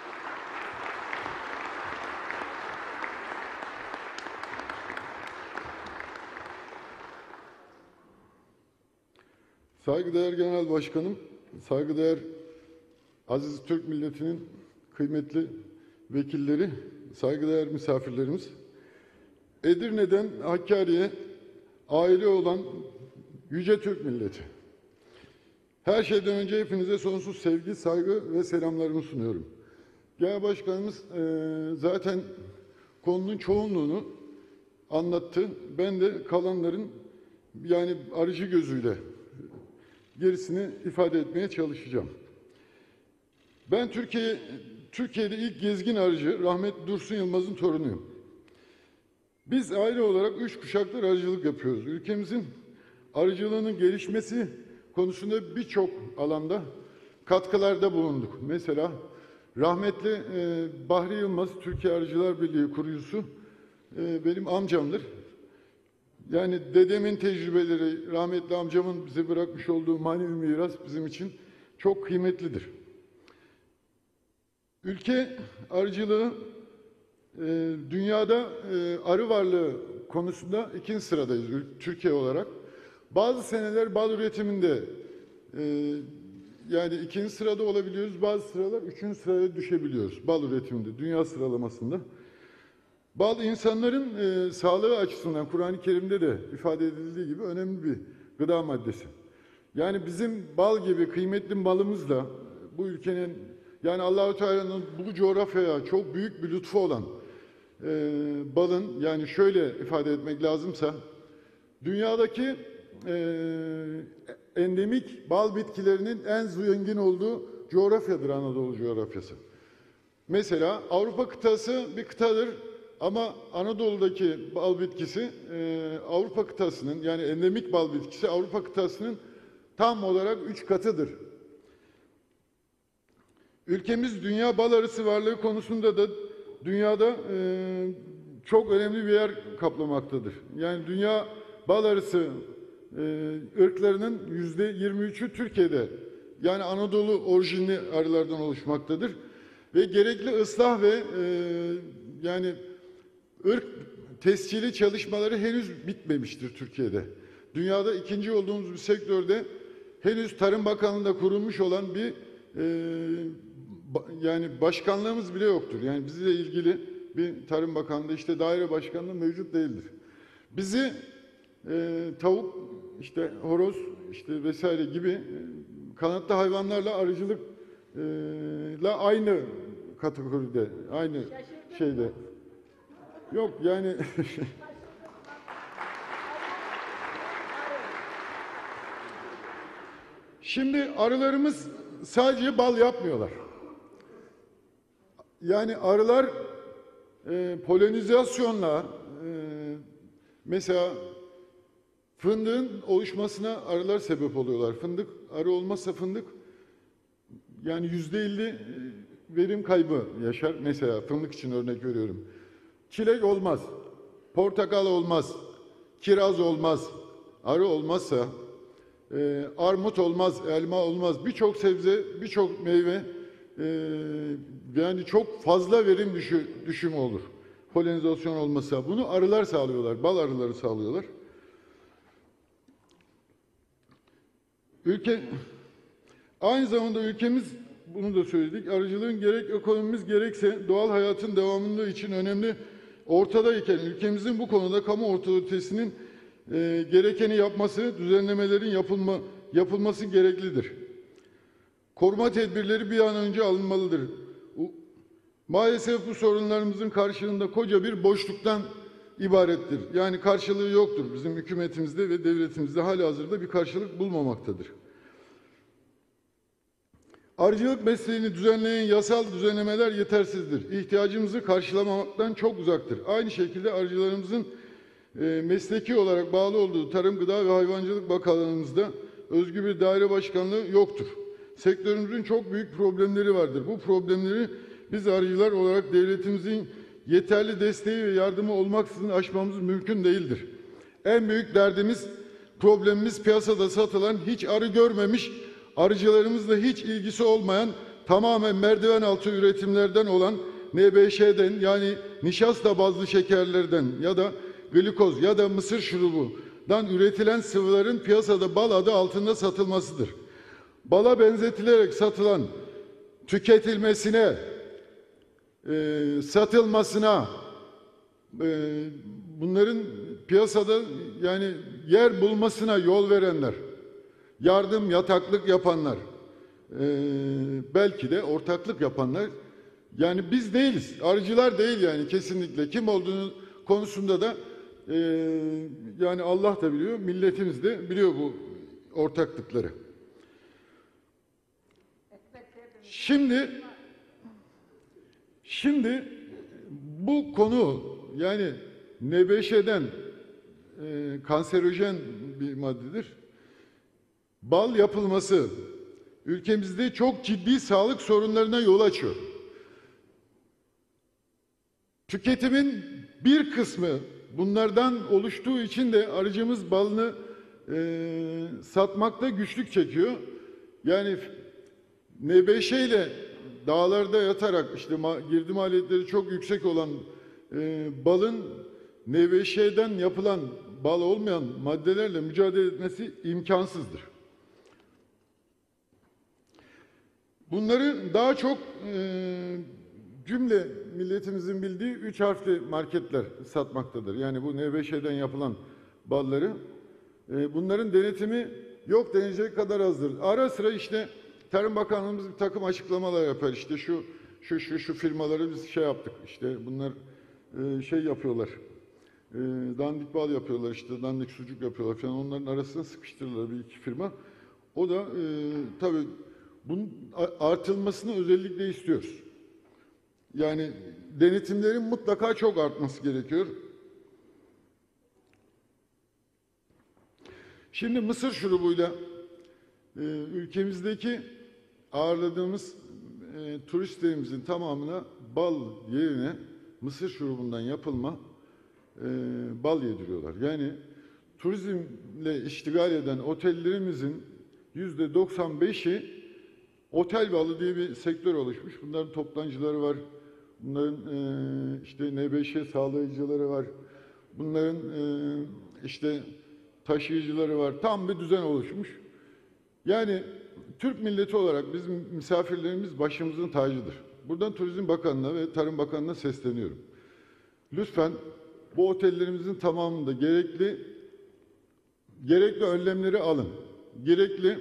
Saygıdeğer Genel Başkanım, saygıdeğer aziz Türk milletinin kıymetli vekilleri, saygıdeğer misafirlerimiz, Edirne'den Hakkari'ye aile olan yüce Türk milleti. Her şeyden önce hepinize sonsuz sevgi, saygı ve selamlarımı sunuyorum. Genel Başkanımız zaten konunun çoğunluğunu anlattı. Ben de kalanların yani arıcı gözüyle gerisini ifade etmeye çalışacağım. Ben Türkiye'de ilk gezgin arıcı rahmetli Dursun Yılmaz'ın torunuyum. Biz aile olarak 3 kuşaktır arıcılık yapıyoruz. Ülkemizin arıcılığının gelişmesi konusunda birçok alanda katkılarda bulunduk. Mesela rahmetli Bahri Yılmaz, Türkiye Arıcılar Birliği kurucusu benim amcamdır. Yani dedemin tecrübeleri, rahmetli amcamın bize bırakmış olduğu manevi miras bizim için çok kıymetlidir. Ülke arıcılığı dünyada arı varlığı konusunda ikinci sıradayız Türkiye olarak. Bazı seneler bal üretiminde yani ikinci sırada olabiliyoruz, bazı sıralar üçüncü sıraya düşebiliyoruz bal üretiminde, dünya sıralamasında. Bal insanların sağlığı açısından Kur'an-ı Kerim'de de ifade edildiği gibi önemli bir gıda maddesi. Yani bizim bal gibi kıymetli malımızla bu ülkenin yani Allah-u Teala'nın bu coğrafyaya çok büyük bir lütfu olan balın yani şöyle ifade etmek lazımsa dünyadaki endemik bal bitkilerinin en zengin olduğu coğrafyadır Anadolu coğrafyası. Mesela Avrupa kıtası bir kıtadır. Ama Anadolu'daki bal bitkisi Avrupa kıtasının yani endemik bal bitkisi Avrupa kıtasının tam olarak 3 katıdır. Ülkemiz dünya bal arısı varlığı konusunda da dünyada çok önemli bir yer kaplamaktadır. Yani dünya bal arısı ırklarının %23'ü Türkiye'de yani Anadolu orijinli arılardan oluşmaktadır. Ve gerekli ıslah ve yani ırk tescili çalışmaları henüz bitmemiştir Türkiye'de. Dünyada ikinci olduğumuz bir sektörde henüz Tarım Bakanlığı'nda kurulmuş olan bir yani başkanlığımız bile yoktur. Yani bizle ilgili bir Tarım Bakanlığı işte daire başkanlığı mevcut değildir. Bizi tavuk, işte horoz, işte vesaire gibi kanatlı hayvanlarla arıcılıkla aynı kategoride, aynı şeyde. Yok yani şimdi arılarımız sadece bal yapmıyorlar. Yani arılar polenizasyonla mesela fındığın oluşmasına arılar sebep oluyorlar. Fındık, arı olmazsa fındık yani %50 verim kaybı yaşar. Mesela fındık için örnek veriyorum. Çilek olmaz, portakal olmaz, kiraz olmaz, arı olmazsa armut olmaz, elma olmaz. Birçok sebze, birçok meyve yani çok fazla verim düşümü olur. Polenizasyon olmasa. Bunu arılar sağlıyorlar, bal arıları sağlıyorlar. Aynı zamanda ülkemiz, bunu da söyledik, arıcılığın gerek ekonomimiz gerekse doğal hayatın devamlılığı için önemli ortadayken ülkemizin bu konuda kamu otoritesinin gerekeni yapması, düzenlemelerin yapılması gereklidir. Koruma tedbirleri bir an önce alınmalıdır. Maalesef bu sorunlarımızın karşılığında koca bir boşluktan ibarettir. Yani karşılığı yoktur. Bizim hükümetimizde ve devletimizde halihazırda bir karşılık bulmamaktadır. Arıcılık mesleğini düzenleyen yasal düzenlemeler yetersizdir. İhtiyacımızı karşılamamaktan çok uzaktır. Aynı şekilde arıcılarımızın mesleki olarak bağlı olduğu Tarım, Gıda ve Hayvancılık Bakanlığımızda özgür bir daire başkanlığı yoktur. Sektörümüzün çok büyük problemleri vardır. Bu problemleri biz arıcılar olarak devletimizin yeterli desteği ve yardımı olmaksızın aşmamız mümkün değildir. En büyük derdimiz, problemimiz piyasada satılan, hiç arı görmemiş, arıcılarımızla hiç ilgisi olmayan, tamamen merdiven altı üretimlerden olan NBŞ'den yani nişasta bazlı şekerlerden ya da glikoz ya da mısır şurubundan üretilen sıvıların piyasada bal adı altında satılmasıdır. Bala benzetilerek satılan, tüketilmesine, satılmasına, bunların piyasada yani yer bulmasına yol verenler, yardım, yataklık yapanlar, belki de ortaklık yapanlar, yani biz değiliz, arıcılar değil yani kesinlikle. Kim olduğunu konusunda da yani Allah da biliyor, milletimiz de biliyor bu ortaklıkları. Şimdi bu konu yani NBŞ'den kanserojen bir maddedir. Bal yapılması ülkemizde çok ciddi sağlık sorunlarına yol açıyor. Tüketimin bir kısmı bunlardan oluştuğu için de arıcımız balını satmakta güçlük çekiyor. Yani NBŞ ile dağlarda yatarak işte girdi maliyetleri çok yüksek olan balın NBŞ'den yapılan bal olmayan maddelerle mücadele etmesi imkansızdır. Bunları daha çok cümle milletimizin bildiği 3 harfli marketler satmaktadır. Yani bu NBŞ'den yapılan balları bunların denetimi yok denecek kadar azdır. Ara sıra işte Tarım Bakanlığımız bir takım açıklamalar yapar. İşte şu firmaları biz şey yaptık. İşte bunlar şey yapıyorlar. Dandik bal yapıyorlar, işte dandik sucuk yapıyorlar falan. Onların arasına sıkıştırırlar bir iki firma. O da tabii bunun artılmasını özellikle istiyoruz. Yani denetimlerin mutlaka çok artması gerekiyor. Şimdi mısır şurubuyla ülkemizdeki ağırladığımız turistlerimizin tamamına bal yerine mısır şurubundan yapılma bal yediriyorlar. Yani turizmle iştigal eden otellerimizin %95'i otel balı diye bir sektör oluşmuş. Bunların toptancıları var. Bunların işte NBŞ sağlayıcıları var. Bunların işte taşıyıcıları var. Tam bir düzen oluşmuş. Yani Türk milleti olarak bizim misafirlerimiz başımızın tacıdır. Buradan Turizm Bakanlığı'na ve Tarım Bakanlığı'na sesleniyorum. Lütfen bu otellerimizin tamamında gerekli gerekli önlemleri alın. Gerekli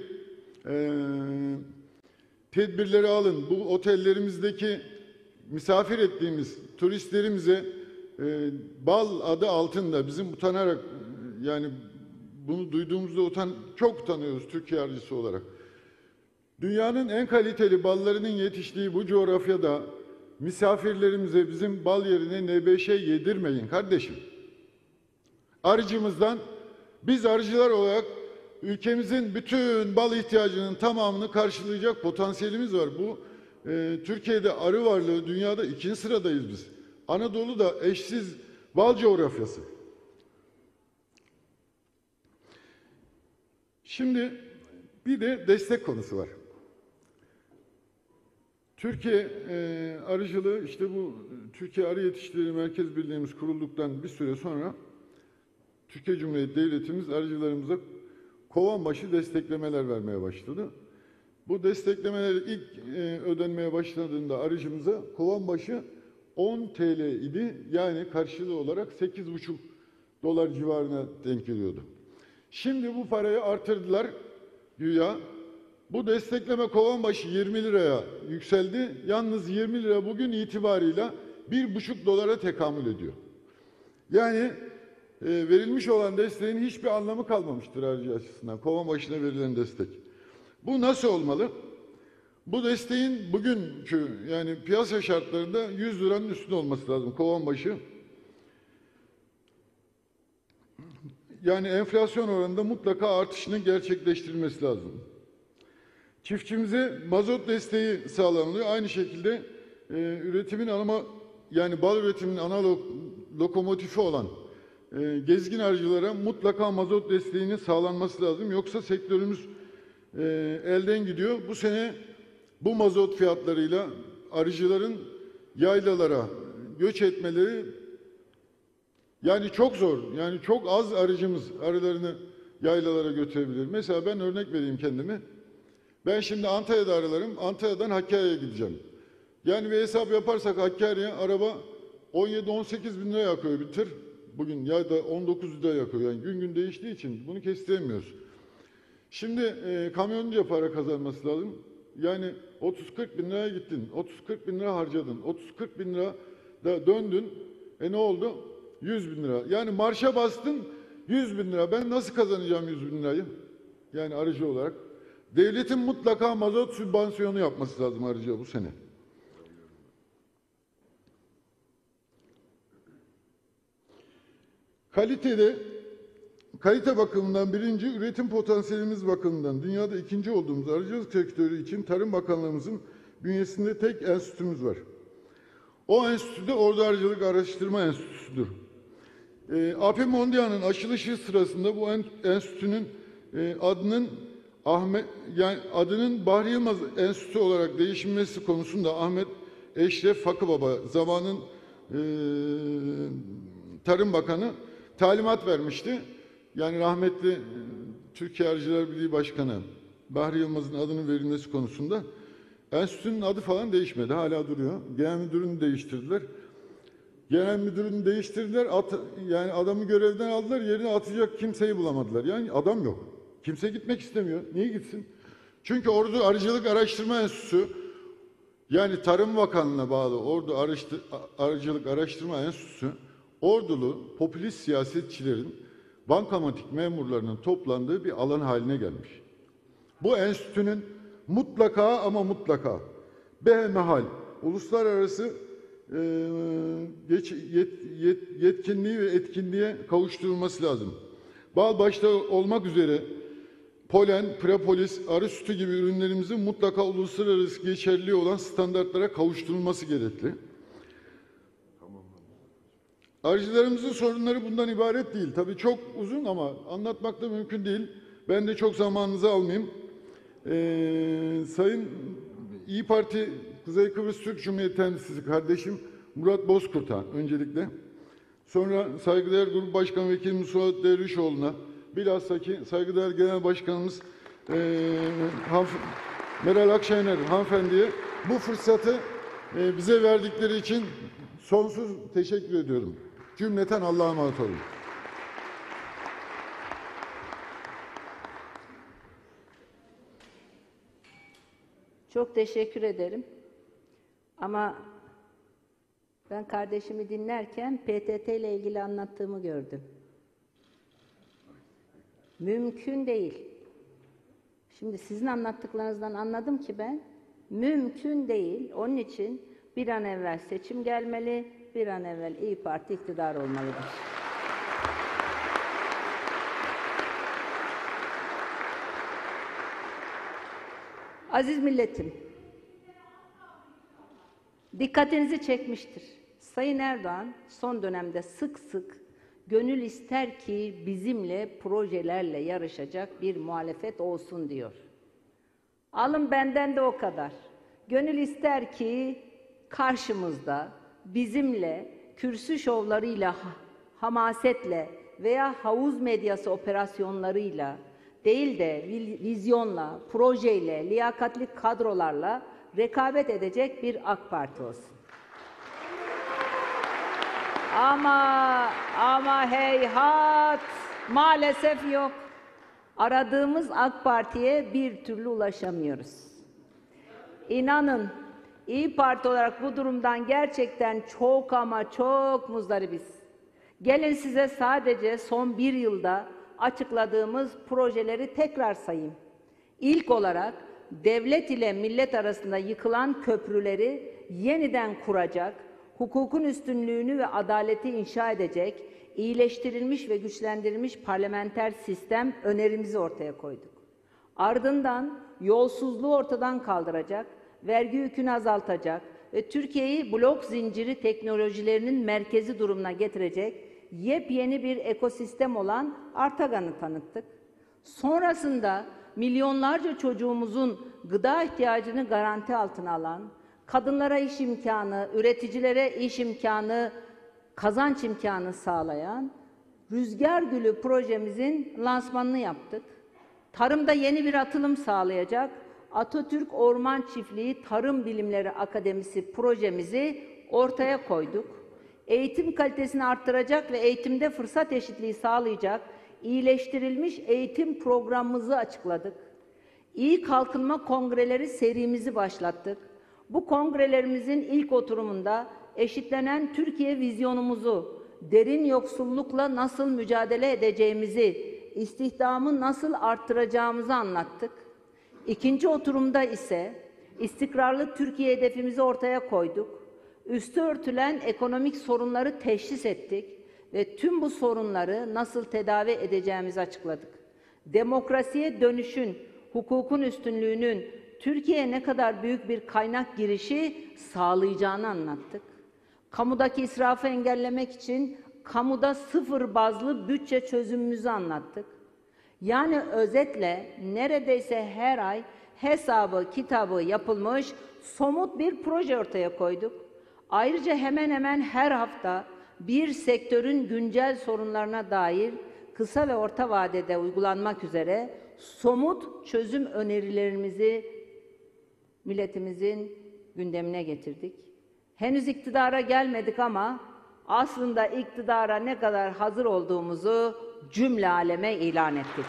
tedbirleri alın. Bu otellerimizdeki misafir ettiğimiz turistlerimize bal adı altında bizim utanarak yani bunu duyduğumuzda çok utanıyoruz Türkiye arıcısı olarak. Dünyanın en kaliteli ballarının yetiştiği bu coğrafyada misafirlerimize bizim bal yerine NBŞ yedirmeyin kardeşim. Arıcımızdan biz arıcılar olarak ülkemizin bütün bal ihtiyacının tamamını karşılayacak potansiyelimiz var. Bu Türkiye'de arı varlığı dünyada 2. sıradayız biz. Anadolu'da eşsiz bal coğrafyası. Şimdi bir de destek konusu var. Türkiye arıcılığı işte bu Türkiye Arı Yetiştiricileri Merkez Birliğimiz kurulduktan bir süre sonra Türkiye Cumhuriyeti Devletimiz arıcılarımıza kovan başı desteklemeler vermeye başladı. Bu desteklemeler ilk ödenmeye başladığında arıcımıza kovan başı 10 TL idi. Yani karşılığı olarak 8,5 dolar civarına denk geliyordu. Şimdi bu parayı artırdılar güya. Bu destekleme kovan başı 20 liraya yükseldi. Yalnız 20 lira bugün itibarıyla 1,5 dolara tekamül ediyor. Yani verilmiş olan desteğin hiçbir anlamı kalmamıştır arıcı açısından. Kovan başına verilen destek. Bu nasıl olmalı? Bu desteğin bugünkü yani piyasa şartlarında 100 liranın üstünde olması lazım kovan başı. Yani enflasyon oranında mutlaka artışının gerçekleştirilmesi lazım. Çiftçimize mazot desteği sağlanılıyor. Aynı şekilde üretimin yani bal üretiminin ana lokomotifi olan gezgin arıcılara mutlaka mazot desteğinin sağlanması lazım. Yoksa sektörümüz elden gidiyor. Bu sene bu mazot fiyatlarıyla arıcıların yaylalara göç etmeleri yani çok zor. Yani çok az arıcımız arılarını yaylalara götürebilir. Mesela ben örnek vereyim kendimi. Ben şimdi Antalya'da arılarım. Antalya'dan Hakkari'ye gideceğim. Yani bir hesap yaparsak Hakkari'ye araba 17-18 bin lira yakıyor bir tır. Bugün ya da 19 lira yakıyor. Yani gün gün değiştiği için bunu kestiremiyoruz. Şimdi kamyoncuya para kazanması lazım. Yani 30-40 bin liraya gittin. 30-40 bin lira harcadın. 30-40 bin lira da döndün. Ne oldu? 100 bin lira. Yani marşa bastın 100 bin lira. Ben nasıl kazanacağım 100 bin lirayı? Yani arıcı olarak. Devletin mutlaka mazot sübvansiyonu yapması lazım arıcıya bu sene. Kalite bakımından birinci, üretim potansiyelimiz bakımından dünyada ikinci olduğumuz arıcılık sektörü için Tarım Bakanlığımızın bünyesinde tek enstitümüz var. O enstitü de Ordu Arıcılık Araştırma Enstitüsü'dür. AP Mondial'ın açılışı sırasında bu enstitünün adının Bahri Yılmaz Enstitüsü olarak değişilmesi konusunda Ahmet Eşref Fakıbaba zamanın Tarım Bakanı talimat vermişti. Yani rahmetli Türkiye Arıcılar Birliği Başkanı Bahri Yılmaz'ın adının verilmesi konusunda enstitünün adı falan değişmedi. Hala duruyor. Genel müdürünü değiştirdiler. Genel müdürünü değiştirdiler. Yani adamı görevden aldılar. Yerine atacak kimseyi bulamadılar. Yani adam yok. Kimse gitmek istemiyor. Niye gitsin? Çünkü Ordu Arıcılık Araştırma Enstitüsü yani Tarım Bakanlığı'na bağlı Ordu Arıcılık Araştırma Enstitüsü ordulu popülist siyasetçilerin bankamatik memurlarının toplandığı bir alan haline gelmiş. Bu enstitünün mutlaka ama mutlaka behemehal uluslararası yetkinliği ve etkinliğe kavuşturulması lazım. Bal başta olmak üzere polen, propolis, arı sütü gibi ürünlerimizin mutlaka uluslararası geçerliliği olan standartlara kavuşturulması gerekli. Arıcılarımızın sorunları bundan ibaret değil. Tabii çok uzun ama anlatmak da mümkün değil. Ben de çok zamanınızı almayayım. Sayın İyi Parti Kuzey Kıbrıs Türk Cumhuriyeti Temsilcisi kardeşim Murat Bozkurt'a öncelikle. Sonra saygıdeğer Grup Başkan Vekili Mustafa Dervişoğlu'na, bilhassa ki saygıdeğer Genel Başkanımız Meral Akşener hanımefendiye bu fırsatı bize verdikleri için sonsuz teşekkür ediyorum. Cümleten Allah'a emanet olun. Çok teşekkür ederim. Ama ben kardeşimi dinlerken PTT ile ilgili anlattığımı gördüm. Mümkün değil. Şimdi sizin anlattıklarınızdan anladım ki ben, mümkün değil. Onun için bir an evvel seçim gelmeli, bir an evvel İYİ Parti iktidar olmalıdır. Aziz milletim, dikkatinizi çekmiştir. Sayın Erdoğan son dönemde sık sık gönül ister ki bizimle projelerle yarışacak bir muhalefet olsun diyor. Alın benden de o kadar. Gönül ister ki karşımızda bizimle kürsü şovlarıyla, hamasetle veya havuz medyası operasyonlarıyla değil de vizyonla, projeyle, liyakatli kadrolarla rekabet edecek bir AK Parti olsun. Ama heyhat, maalesef yok. Aradığımız AK Parti'ye bir türlü ulaşamıyoruz. İnanın, İYİ Parti olarak bu durumdan gerçekten çok ama çok muzdaribiz. Gelin size sadece son bir yılda açıkladığımız projeleri tekrar sayayım. İlk olarak devlet ile millet arasında yıkılan köprüleri yeniden kuracak, hukukun üstünlüğünü ve adaleti inşa edecek, iyileştirilmiş ve güçlendirilmiş parlamenter sistem önerimizi ortaya koyduk. Ardından yolsuzluğu ortadan kaldıracak, vergi yükünü azaltacak ve Türkiye'yi blok zinciri teknolojilerinin merkezi durumuna getirecek yepyeni bir ekosistem olan Artagan'ı tanıttık. Sonrasında milyonlarca çocuğumuzun gıda ihtiyacını garanti altına alan, kadınlara iş imkanı, üreticilere iş imkanı, kazanç imkanı sağlayan Rüzgar Gülü projemizin lansmanını yaptık. Tarımda yeni bir atılım sağlayacak Atatürk Orman Çiftliği Tarım Bilimleri Akademisi projemizi ortaya koyduk. Eğitim kalitesini arttıracak ve eğitimde fırsat eşitliği sağlayacak iyileştirilmiş eğitim programımızı açıkladık. İyi Kalkınma Kongreleri serimizi başlattık. Bu kongrelerimizin ilk oturumunda eşitlenen Türkiye vizyonumuzu, derin yoksullukla nasıl mücadele edeceğimizi, istihdamı nasıl arttıracağımızı anlattık. İkinci oturumda ise istikrarlı Türkiye hedefimizi ortaya koyduk. Üstü örtülen ekonomik sorunları teşhis ettik ve tüm bu sorunları nasıl tedavi edeceğimizi açıkladık. Demokrasiye dönüşün, hukukun üstünlüğünün Türkiye'ye ne kadar büyük bir kaynak girişi sağlayacağını anlattık. Kamudaki israfı engellemek için kamuda sıfır bazlı bütçe çözümümüzü anlattık. Yani özetle neredeyse her ay hesabı, kitabı yapılmış somut bir proje ortaya koyduk. Ayrıca hemen hemen her hafta bir sektörün güncel sorunlarına dair kısa ve orta vadede uygulanmak üzere somut çözüm önerilerimizi milletimizin gündemine getirdik. Henüz iktidara gelmedik ama aslında iktidara ne kadar hazır olduğumuzu cümle aleme ilan ettik.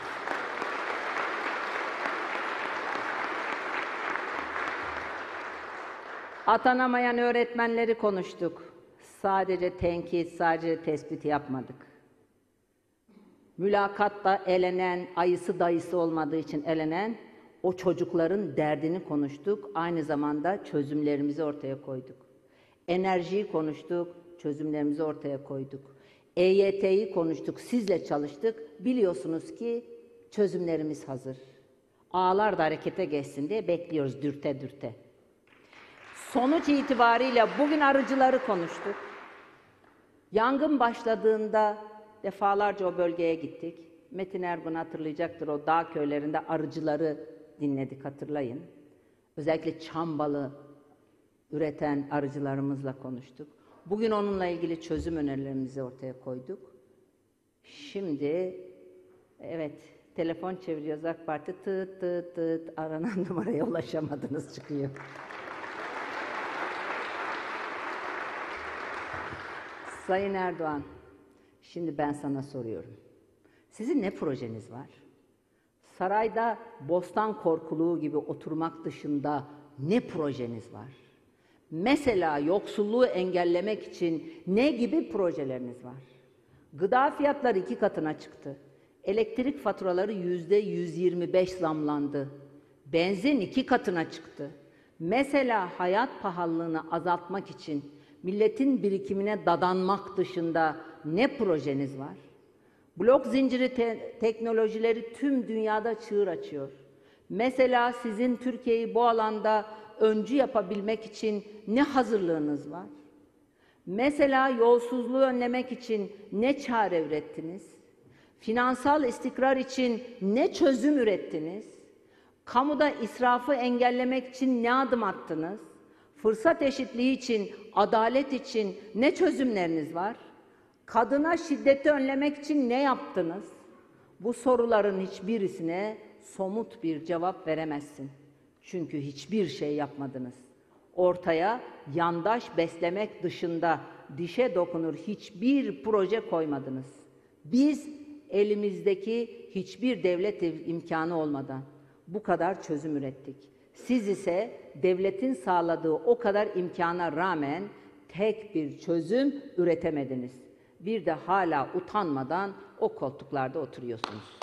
Atanamayan öğretmenleri konuştuk. Sadece tenkit, sadece tespit yapmadık. Mülakatta elenen, ayısı dayısı olmadığı için elenen o çocukların derdini konuştuk. Aynı zamanda çözümlerimizi ortaya koyduk. Enerjiyi konuştuk, çözümlerimizi ortaya koyduk. EYT'yi konuştuk, sizle çalıştık. Biliyorsunuz ki çözümlerimiz hazır. Ağlar da harekete geçsin diye bekliyoruz dürte dürte. Sonuç itibariyle bugün arıcıları konuştuk. Yangın başladığında defalarca o bölgeye gittik. Metin Ergun hatırlayacaktır, o dağ köylerinde arıcıları dinledik, hatırlayın. Özellikle çam balı üreten arıcılarımızla konuştuk. Bugün onunla ilgili çözüm önerilerimizi ortaya koyduk. Şimdi, evet, telefon çeviriyoruz AK Parti, tıt tıt tıt, aranan numaraya ulaşamadınız çıkıyor. Sayın Erdoğan, şimdi ben sana soruyorum. Sizin ne projeniz var? Sarayda bostan korkuluğu gibi oturmak dışında ne projeniz var? Mesela yoksulluğu engellemek için ne gibi projeleriniz var? Gıda fiyatları 2 katına çıktı. Elektrik faturaları %125 zamlandı. Benzin 2 katına çıktı. Mesela hayat pahalılığını azaltmak için milletin birikimine dadanmak dışında ne projeniz var? Blok zinciri teknolojileri tüm dünyada çığır açıyor. Mesela sizin Türkiye'yi bu alanda öncü yapabilmek için ne hazırlığınız var? Mesela yolsuzluğu önlemek için ne çare ürettiniz? Finansal istikrar için ne çözüm ürettiniz? Kamuda israfı engellemek için ne adım attınız? Fırsat eşitliği için, adalet için ne çözümleriniz var? Kadına şiddeti önlemek için ne yaptınız? Bu soruların hiçbirisine somut bir cevap veremezsin. Çünkü hiçbir şey yapmadınız. Ortaya yandaş beslemek dışında dişe dokunur hiçbir proje koymadınız. Biz elimizdeki hiçbir devlet imkanı olmadan bu kadar çözüm ürettik. Siz ise devletin sağladığı o kadar imkana rağmen tek bir çözüm üretemediniz. Bir de hala utanmadan o koltuklarda oturuyorsunuz.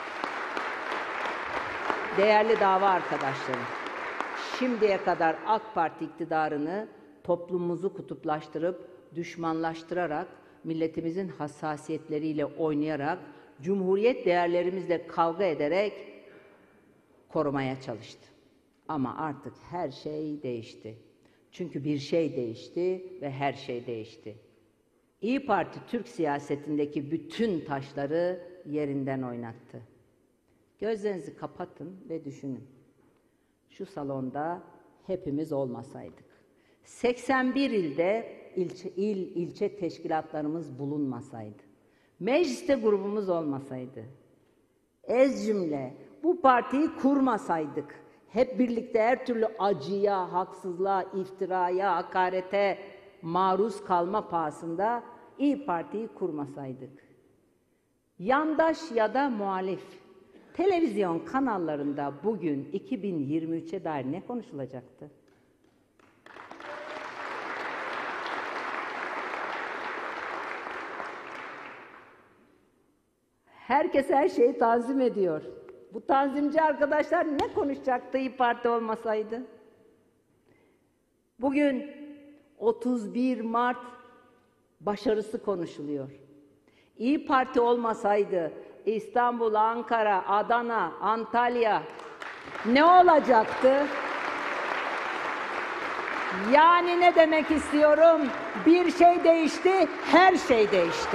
Değerli dava arkadaşlarım, şimdiye kadar AK Parti iktidarını toplumumuzu kutuplaştırıp, düşmanlaştırarak, milletimizin hassasiyetleriyle oynayarak, cumhuriyet değerlerimizle kavga ederek korumaya çalıştı. Ama artık her şey değişti. Çünkü bir şey değişti ve her şey değişti. İYİ Parti Türk siyasetindeki bütün taşları yerinden oynattı. Gözlerinizi kapatın ve düşünün. Şu salonda hepimiz olmasaydık, 81 ilde ilçe teşkilatlarımız bulunmasaydı, mecliste grubumuz olmasaydı, ez cümle bu partiyi kurmasaydık, hep birlikte her türlü acıya, haksızlığa, iftiraya, hakarete maruz kalma pahasında İYİ Parti'yi kurmasaydık, yandaş ya da muhalif televizyon kanallarında bugün 2023'e dair ne konuşulacaktı? Herkes her şeyi tanzim ediyor. Bu tanzimci arkadaşlar ne konuşacaktı İYİ Parti olmasaydı? Bugün 31 Mart başarısı konuşuluyor. İYİ Parti olmasaydı İstanbul, Ankara, Adana, Antalya ne olacaktı? Yani ne demek istiyorum? Bir şey değişti, her şey değişti.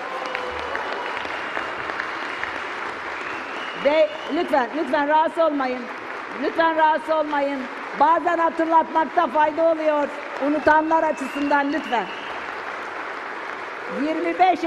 Ve lütfen rahatsız olmayın. Lütfen rahatsız olmayın. Bazen hatırlatmakta fayda oluyor. Unutanlar açısından lütfen. 25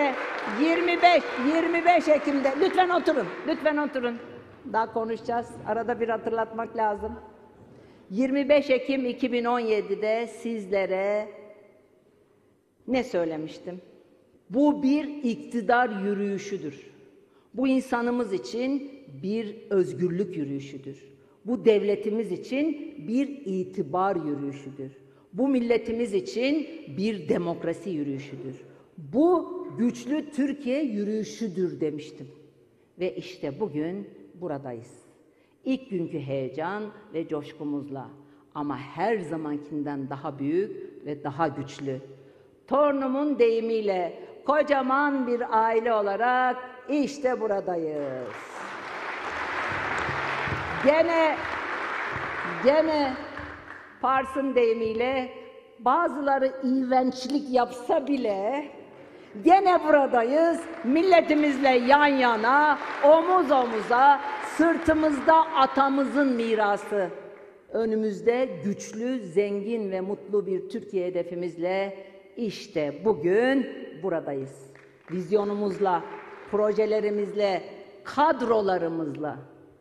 Ekim'de lütfen oturun. Daha konuşacağız. Arada bir hatırlatmak lazım. 25 Ekim 2017'de sizlere ne söylemiştim? Bu bir iktidar yürüyüşüdür. Bu insanımız için bir özgürlük yürüyüşüdür. Bu devletimiz için bir itibar yürüyüşüdür. Bu milletimiz için bir demokrasi yürüyüşüdür. Bu güçlü Türkiye yürüyüşüdür demiştim. Ve işte bugün buradayız. İlk günkü heyecan ve coşkumuzla ama her zamankinden daha büyük ve daha güçlü. Torunumun deyimiyle kocaman bir aile olarak işte buradayız. Gene Pars'ın deyimiyle bazıları iğrençlik yapsa bile gene buradayız. Milletimizle yan yana, omuz omuza, sırtımızda atamızın mirası. Önümüzde güçlü, zengin ve mutlu bir Türkiye hedefimizle işte bugün buradayız. Vizyonumuzla, projelerimizle, kadrolarımızla.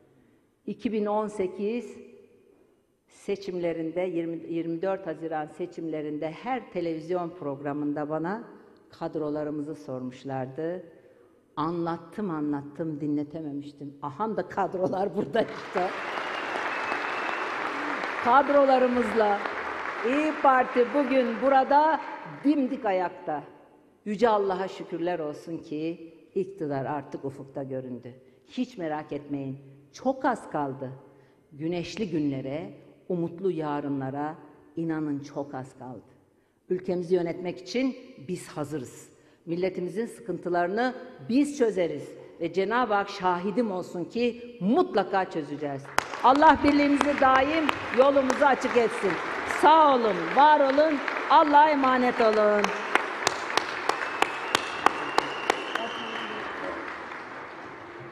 2018 seçimlerinde, 24 Haziran seçimlerinde her televizyon programında bana kadrolarımızı sormuşlardı. Anlattım, dinletememiştim. Aha da kadrolar burada işte. kadrolarımızla İyi Parti bugün burada dimdik ayakta. Yüce Allah'a şükürler olsun ki iktidar artık ufukta göründü. Hiç merak etmeyin, çok az kaldı. Güneşli günlere, umutlu yarınlara inanın çok az kaldı. Ülkemizi yönetmek için biz hazırız. Milletimizin sıkıntılarını biz çözeriz. Ve Cenab-ı Hak şahidim olsun ki mutlaka çözeceğiz. Allah birliğimizi daim, yolumuzu açık etsin. Sağ olun, var olun, Allah'a emanet olun.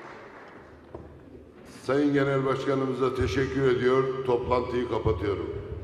Sayın Genel Başkanımıza teşekkür ediyor. Toplantıyı kapatıyorum.